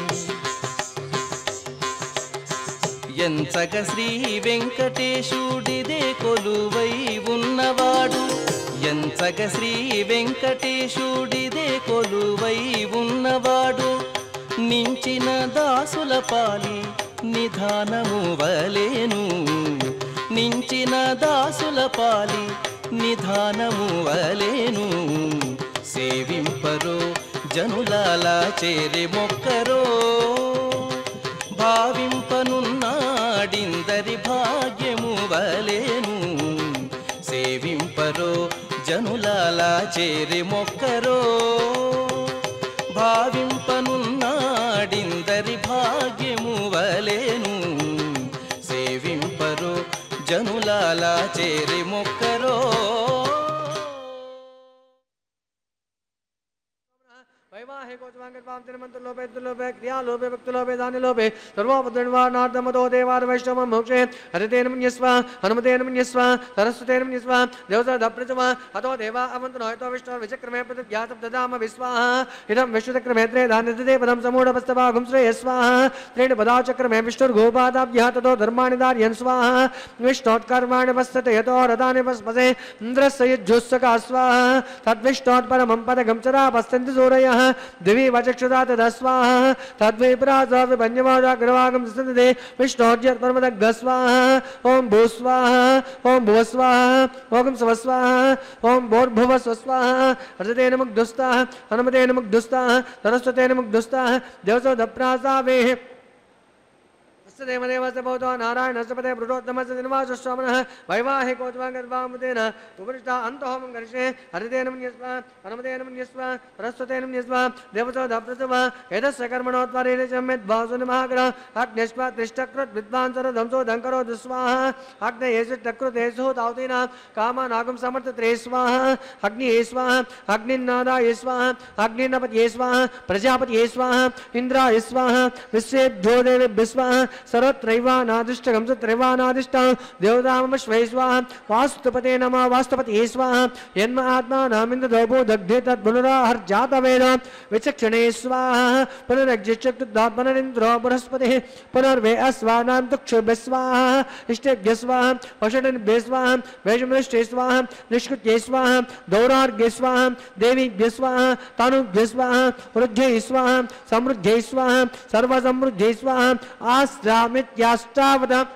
ఎంచగ శ్రీ వెంకటేశుడిదే కొలువై ఉన్నవాడు ఎంచగ శ్రీ వెంకటేశుడిదే కొలువై ఉన్నవాడు నించిన దాసుల పాలి నిధానము వలెను నించిన దాసుల పాలి నిధానము వలెను సేవింపరో జనులాల చేరి మొక్కరో భావింపనున్నాడిందరి భాగ్యము వలెను సేవింపరో జనులాల చేరి మొక్కరో భావింపనున్నాడిందరి భాగ్యము వలెను సేవింపరో జనులాల చేరి మొక్కరో वैवाहिकोत्सवाङ्गत्वां तिरुमन्तलोपे दुर्लोभे क्रियालोभे भक्तिलोभे दानिलोभे सर्वोपद्रण्वानार्दमतो देवार्वैष्णवं मोक्षे हरितेन मन्यस्व हनुमतेन मन्यस्व सरस्वतेन मन्यस्व देवसदप्रचव अतो देवा अवन्तनो हितो विष्णुर्विचक्रमे प्रतिज्ञातं ददाम विस्वाहा इदं विश्वचक्रमेत्रे दानिदते पदं समूढपस्तभागं श्रेयस्वाहा त्रीणि पदाचक्रमे विष्णुर्गोपादाभ्यः ततो धर्माणि दार्यन् स्वाहा विष्णोत्कर्माणि पश्यते यतो रथानि पस्पसे इन्द्रस्य युज्जुस्सका स्वाहा तद्विष्णोत्परमं पदगं चरा पश्यन्ति सूरयः दिवि वचक्षुषा तदस्वाहा तद्विप्रासाविभन्यमाजाग्रवागं सन्दते विष्णोर्जत्परमदग्गः स्वाहा ॐ भूस्वाहा ॐ भुवस्वाहा ॐ स्वस्वाहा ॐ भोर्भुवस्वस्वाहा रजतेन मुग्धुस्ताः हनुमतेन मुग्धुस्ताः सरस्वतेन मुग्धुस्ताः देवसोदप्रासावेः देवदेवस्य भवतो नारायणस्य पदे पुरुषोत्तमस्य श्रीनिवासस्वामिनः वैवाहिकोत्सवाङ्गत्वामुतेन उपरिष्टा अन्तहोमं करिष्ये हरितेन मन्यस्व हनुमतेन मन्यस्व सरस्वतेन मन्यस्व देवसोदप्रचव एतस्य कर्मणोत्तरेण च मेद्भासुनिमहाग्रह अग्निष्व त्रिष्टकृत् विद्वांसरधंसो धङ्करो दुस्वाहा अग्नयेषुष्टकृतेषु तावतीनां कामानागं समर्थत्रे स्वाहा अग्निये स्वाहा अग्निन्नादाय स्वाहा अग्निन्नपतये स्वाहा प्रजापतये स्वाहा इन्द्राय स्वाहा विश्वेभ्यो देवेभ्यः स्वाहा सर्वत्रैवानादिष्टकं सत्रैवानादिष्टं देवतामश्वै स्वाहा वास्तुपते नमः वास्तुपतये स्वाहा यन्म आत्मानामिन्द्रदौभो दग्धे तद्पुनराहर्जातवेद विचक्षणे स्वाहा पुनरग्जिच्चक्तुद्धात् पुनरिन्द्रो बृहस्पतिः पुनर्वे अस्वानां तुक्षुभ्यः स्वाहा इष्टेभ्यः स्वाहा वषटनिभ्यः स्वाहा वैषमनिष्ठे स्वाहा निष्कृत्ये स्वाहा दौरार्घ्ये स्वाहा देवीभ्यः स्वाहा तानुभ्यः स्वाहा वृद्ध्यै स्वाहा समृद्ध्यै स्वाहा सर्वसमृद्ध्यै स्वाहा आस्त्रामित्याष्टावद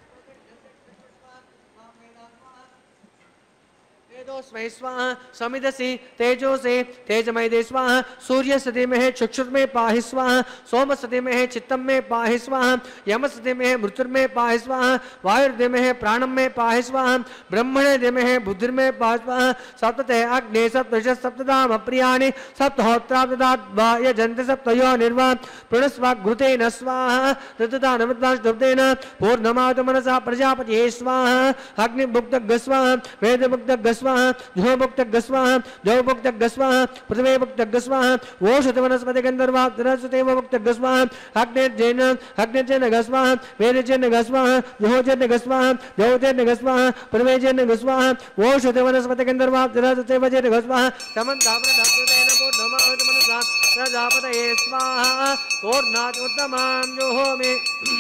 तेजोस्मै स्वाहा समिदसि तेजोसे तेजमय स्वाहा सूर्य सति में चक्षुर्मे पाहि स्वाहा सोम सति में चित्तम में पाहि स्वाहा यम सति में मृत्युर्मे पाहि स्वाहा वायुर्दे में प्राणम में पाहि स्वाहा ब्रह्मणे दे में बुद्धिर्मे पाहि स्वाहा सप्तते अग्ने सप्तश सप्तधाम प्रियाणि सप्तहोत्राब्दाद्वाय जन्ते सप्तयो निर्वा प्रणस्वाग्घृतेन स्वाहा ऋतुदानमद्वांशुब्देन पूर्णमातमनसा प्रजापतिये स्वाहा अग्निमुक्तग् स्वाहा वेदमुक्तग् स्वाहा ध्रुवमुक्तग् स्वाहा जवमुक्तग् स्वाहा पृथिवीमुक्तग् स्वाहा ओषधवनस्पति गन्धर्वाप्तरसुतेवमुक्तग् स्वाहा अग्निर्जैन अग्निर्जैन स्वाहा वेदजैन स्वाहा ध्रुवजैन स्वाहा जवजैन स्वाहा पृथिवीजैन स्वाहा ओषधवनस्पति गन्धर्वाप्तरसुतेवजैन स्वाहा समन्ताम्रधातुतेन पूर्णमाहुतमनसा प्रजापतये स्वाहा पूर्णात् उत्तमां जुहोमि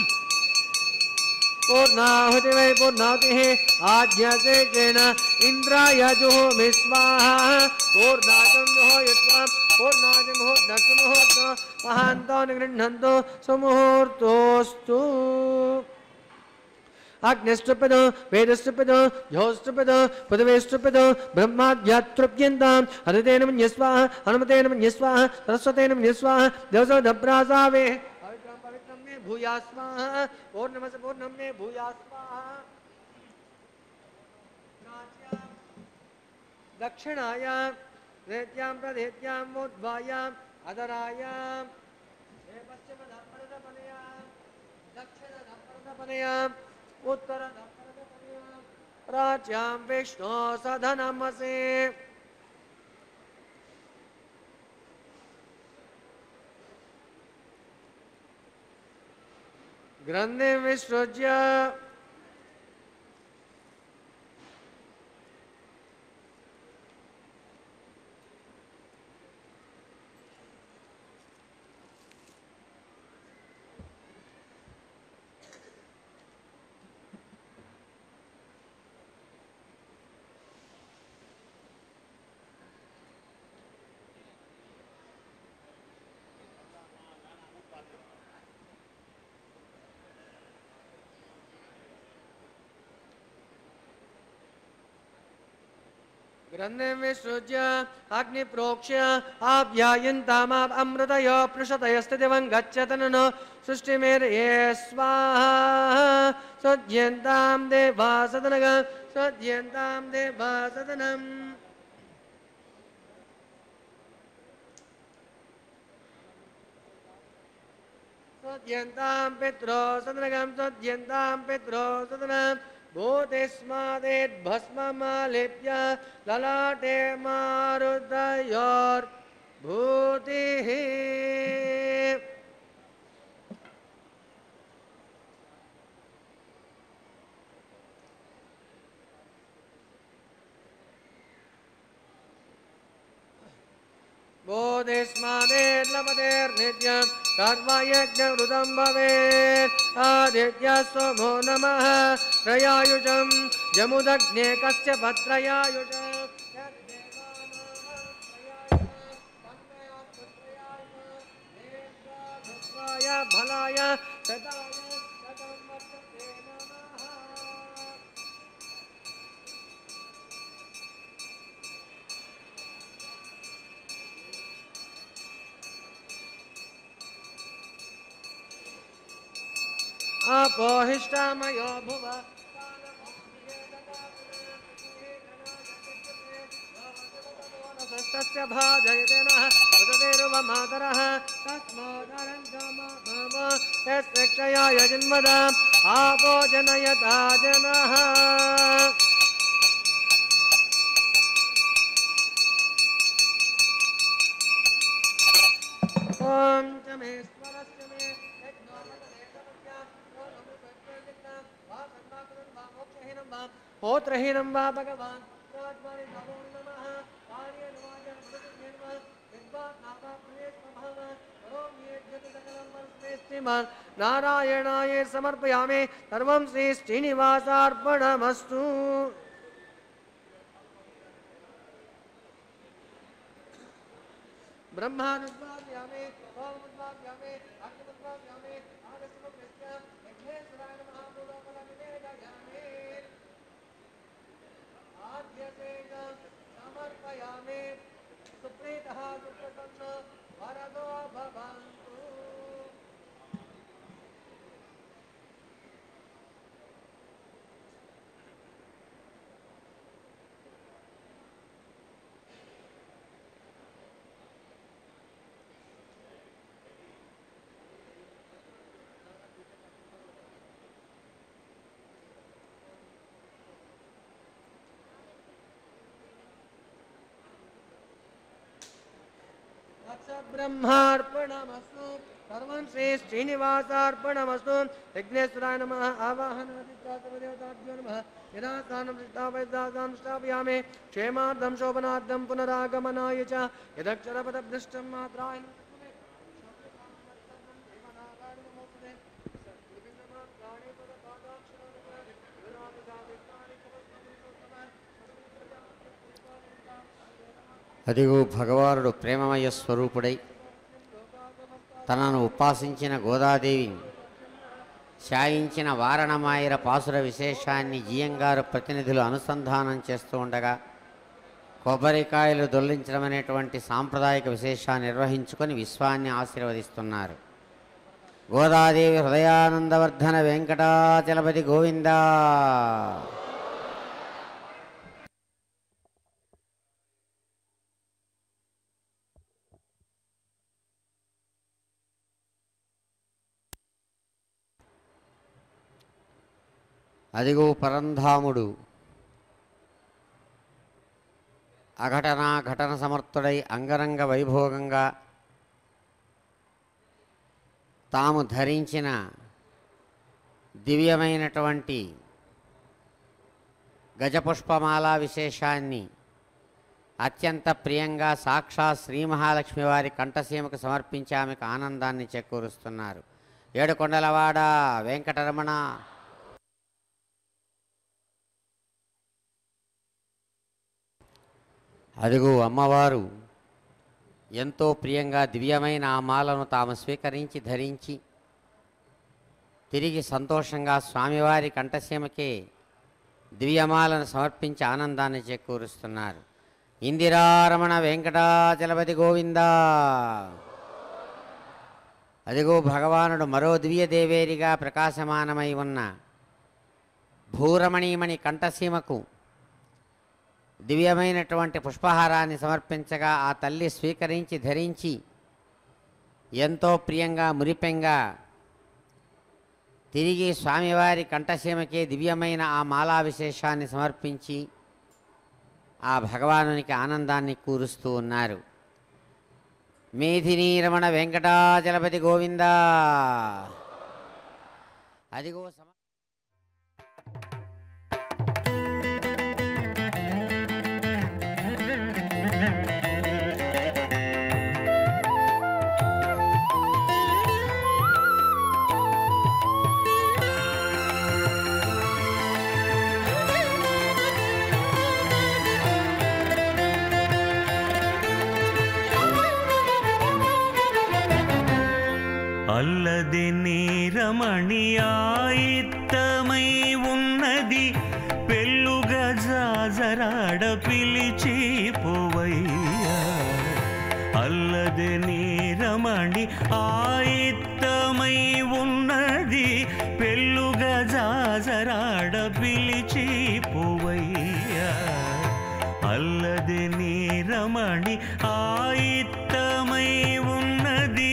पूर्णाहुति वै पूर्णाहुतिः आज्ञासेन इंद्राय जुहोमि स्वाहा पूर्णाचं जुहोयित्वा पूर्णाति मुहूर्तस्तु मुहूर्तो महान्तो निगृह्णन्तो सुमुहूर्तोऽस्तु अग्निस्तुपिदो वेदस्तुपिदो ज्योस्तुपिदो पृथिवीस्तुपिदो ब्रह्माद्यातृप्यन्तां हरितेन मन्यस्वाहा हनुमतेन मन्यस्वाहा सरस्वतेन मन्यस्वाहा देवसोदप्रासावे भूया स्वाहा पूर्णमस पूर्णम में भूया स्वाहा दक्षिणायां रेत्यां प्रदेत्यां मोद्वायां अधरायां पश्चिमधपरदपनयां दक्षिणधपरदपनयां उत्तरधपरदपनयां प्राच्यां विष्णो सधनमसे ग्रन्थे विसृज्य ग्रन्थिं विसृज्य अग्निप्रोक्ष्य आप्यायन्तामाप अमृतयो पृषतयस्तिदिवं गच्छतननो सृष्टिमेरये स्वाहा सद्यन्तां देवा सदनगं सद्यन्तां देवा सदनम् सद्यन्तां पित्रो सदनगं सद्यन्तां पित्रो सदनम् भूतिस्मादेद्भस्ममालिप्य ललाटे मारुतयोर्भूतिः बोधिस्मादेर्लपतेर्नित्यं कर्मयज्ञवृतं भवेत् आदित्य सोमो नमः त्रयायुजं जमुदग्ने कस्य भद्रयायुजम् भलाय सदाय सदं वर्षते नमः अपोहिष्टामयो भुव तस्य भाजयते नः उदतेरुवमातरः तस्मादनन्दमभव यस्य क्षयाय जन्मदाम् आपो जनयता जनः ॐ च मे स्वरस्य मे होत्रहीनं वा भगवान् नारायणाय समर्पयामि सर्वं श्री श्रीनिवासार्पणमस्तु ब्रह्मानुद्वार्यामि ओमुद्वार्यामि अग्निमुद्वार्यामि आगस्त्यमुद्वस्य वेङ्कटेश्वराय नमः पूर्वफलनिवेदयामि आद्यतेन समर्पयामि सुप्रीतः सुप्रसन्नो वरदो भवन्तु ब्रह्मार्पणमस्तु सर्वं श्री श्रीनिवासार्पणमस्तु विघ्नेश्वराय नमः आवाहनादित्यादेवताभ्यो नमः यदासानं स्थापयितासां स्थापयामि क्षेमार्थं शोभनार्थं पुनरागमनाय च यदक्षरपदभ्रष्टं मात्राय అదిగో భగవానుడు ప్రేమమయ స్వరూపుడై తనను ఉపాసించిన గోదాదేవిని శాయించిన వారణమాయిర పాసుర విశేషాన్ని జీయంగారు ప్రతినిధులు అనుసంధానం చేస్తూ ఉండగా కొబ్బరికాయలు దొల్లించడం అనేటువంటి సాంప్రదాయక విశేషాన్ని నిర్వహించుకొని విశ్వాన్ని ఆశీర్వదిస్తున్నారు. గోదాదేవి హృదయానందవర్ధన వెంకటాచలపతి గోవిందా. అదిగో పరంధాముడు అఘటనా ఘటన సమర్థుడై అంగరంగ వైభోగంగా తాము ధరించిన దివ్యమైనటువంటి గజపుష్పమాలా విశేషాన్ని అత్యంత ప్రియంగా సాక్షాత్ శ్రీ మహాలక్ష్మి వారి కంఠసీమకు సమర్పించి ఆమెకు ఆనందాన్ని చేకూరుస్తున్నారు. ఏడుకొండలవాడ వెంకటరమణ. అదిగో అమ్మవారు ఎంతో ప్రియంగా దివ్యమైన ఆ మాలను తాము స్వీకరించి ధరించి తిరిగి సంతోషంగా స్వామివారి కంఠసీమకే దివ్యమాలను సమర్పించి ఆనందాన్ని చేకూరుస్తున్నారు. ఇందిరారమణ వెంకటాచలపతి గోవింద. అదిగో భగవానుడు మరో దివ్య దేవేరిగా ప్రకాశమానమై ఉన్న భూరమణీమణి కంఠసీమకు దివ్యమైనటువంటి పుష్పహారాన్ని సమర్పించగా ఆ తల్లి స్వీకరించి ధరించి ఎంతో ప్రియంగా మురిపెంగా తిరిగి స్వామివారి కంఠసీమకే దివ్యమైన ఆ మాలా విశేషాన్ని సమర్పించి ఆ భగవానునికి ఆనందాన్ని కూరుస్తూ ఉన్నారు. మేధినీ రమణ వెంకటాచలపతి గోవింద. అదిగో సమ అల్లది నీరమణి ఆయిత్తమై ఉన్నది పెళ్ళుగా జాజరాడ పిలిచి పోవయ్యా. అల్లది నీరమణి ఆయిత్తమై ఉన్నది పెళ్ళుగా జాజరాడ పిలిచి పోవయ్యా. అల్లది నీరమణి ఆయిత్తమై ఉన్నది.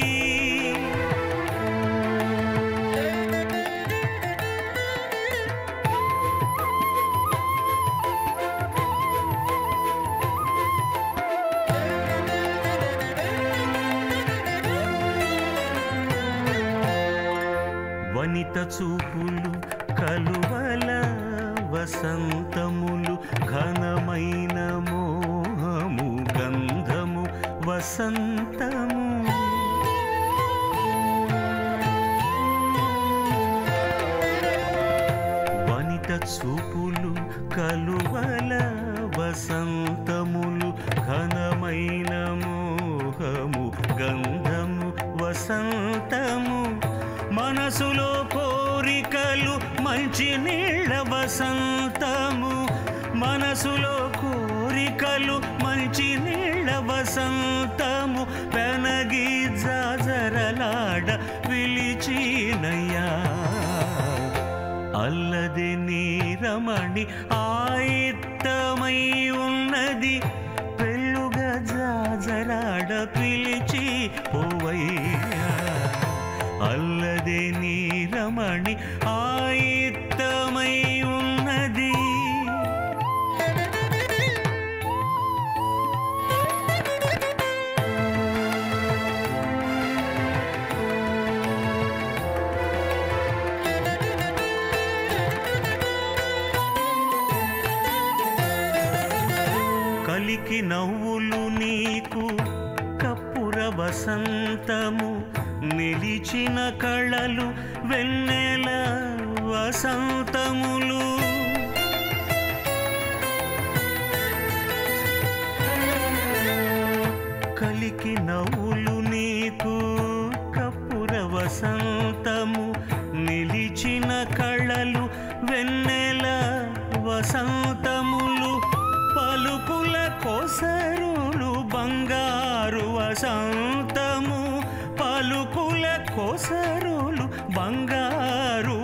వనిత చూపులు కలువల వసంతములు ఘనమైన మోహము గంధము వసంతము. వనిత చూపులు కలువల వసంతములు ఘనమైన మోహము గంధము వసంతము. మనసులో కోరికలు మంచి నీళ్ళ వసంతము. మనసులో కోరికలు మంచి నీళ్ళ వసంతము. పెనగి జాజరలాడ పిలిచినయ్యా. అల్లది నీరమణి ఆయిత్తమై ఉన్నది పెళ్ళుగా జాజరాడ పిలిచి పోవయ్యా. అల్లది నీరమణి ఆయిత్తమై ఉన్నది. కలికి నవ్వులు నీకు కప్పుర వసంతము. నిలిచిన కళలు వెన్నెల వసంతములు. కలికి నవ్వులు నీకు కప్పుర వసంతము. నిలిచిన కళలు వెన్నెల వసంతములు. పలుకుల కోసరులు బంగారు వసంతము. పలుకుల కోసరులు బంగారు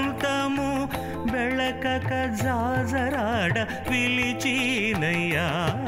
వసంతము. బెళకక జాజరాడ పిలిచినయ్యా.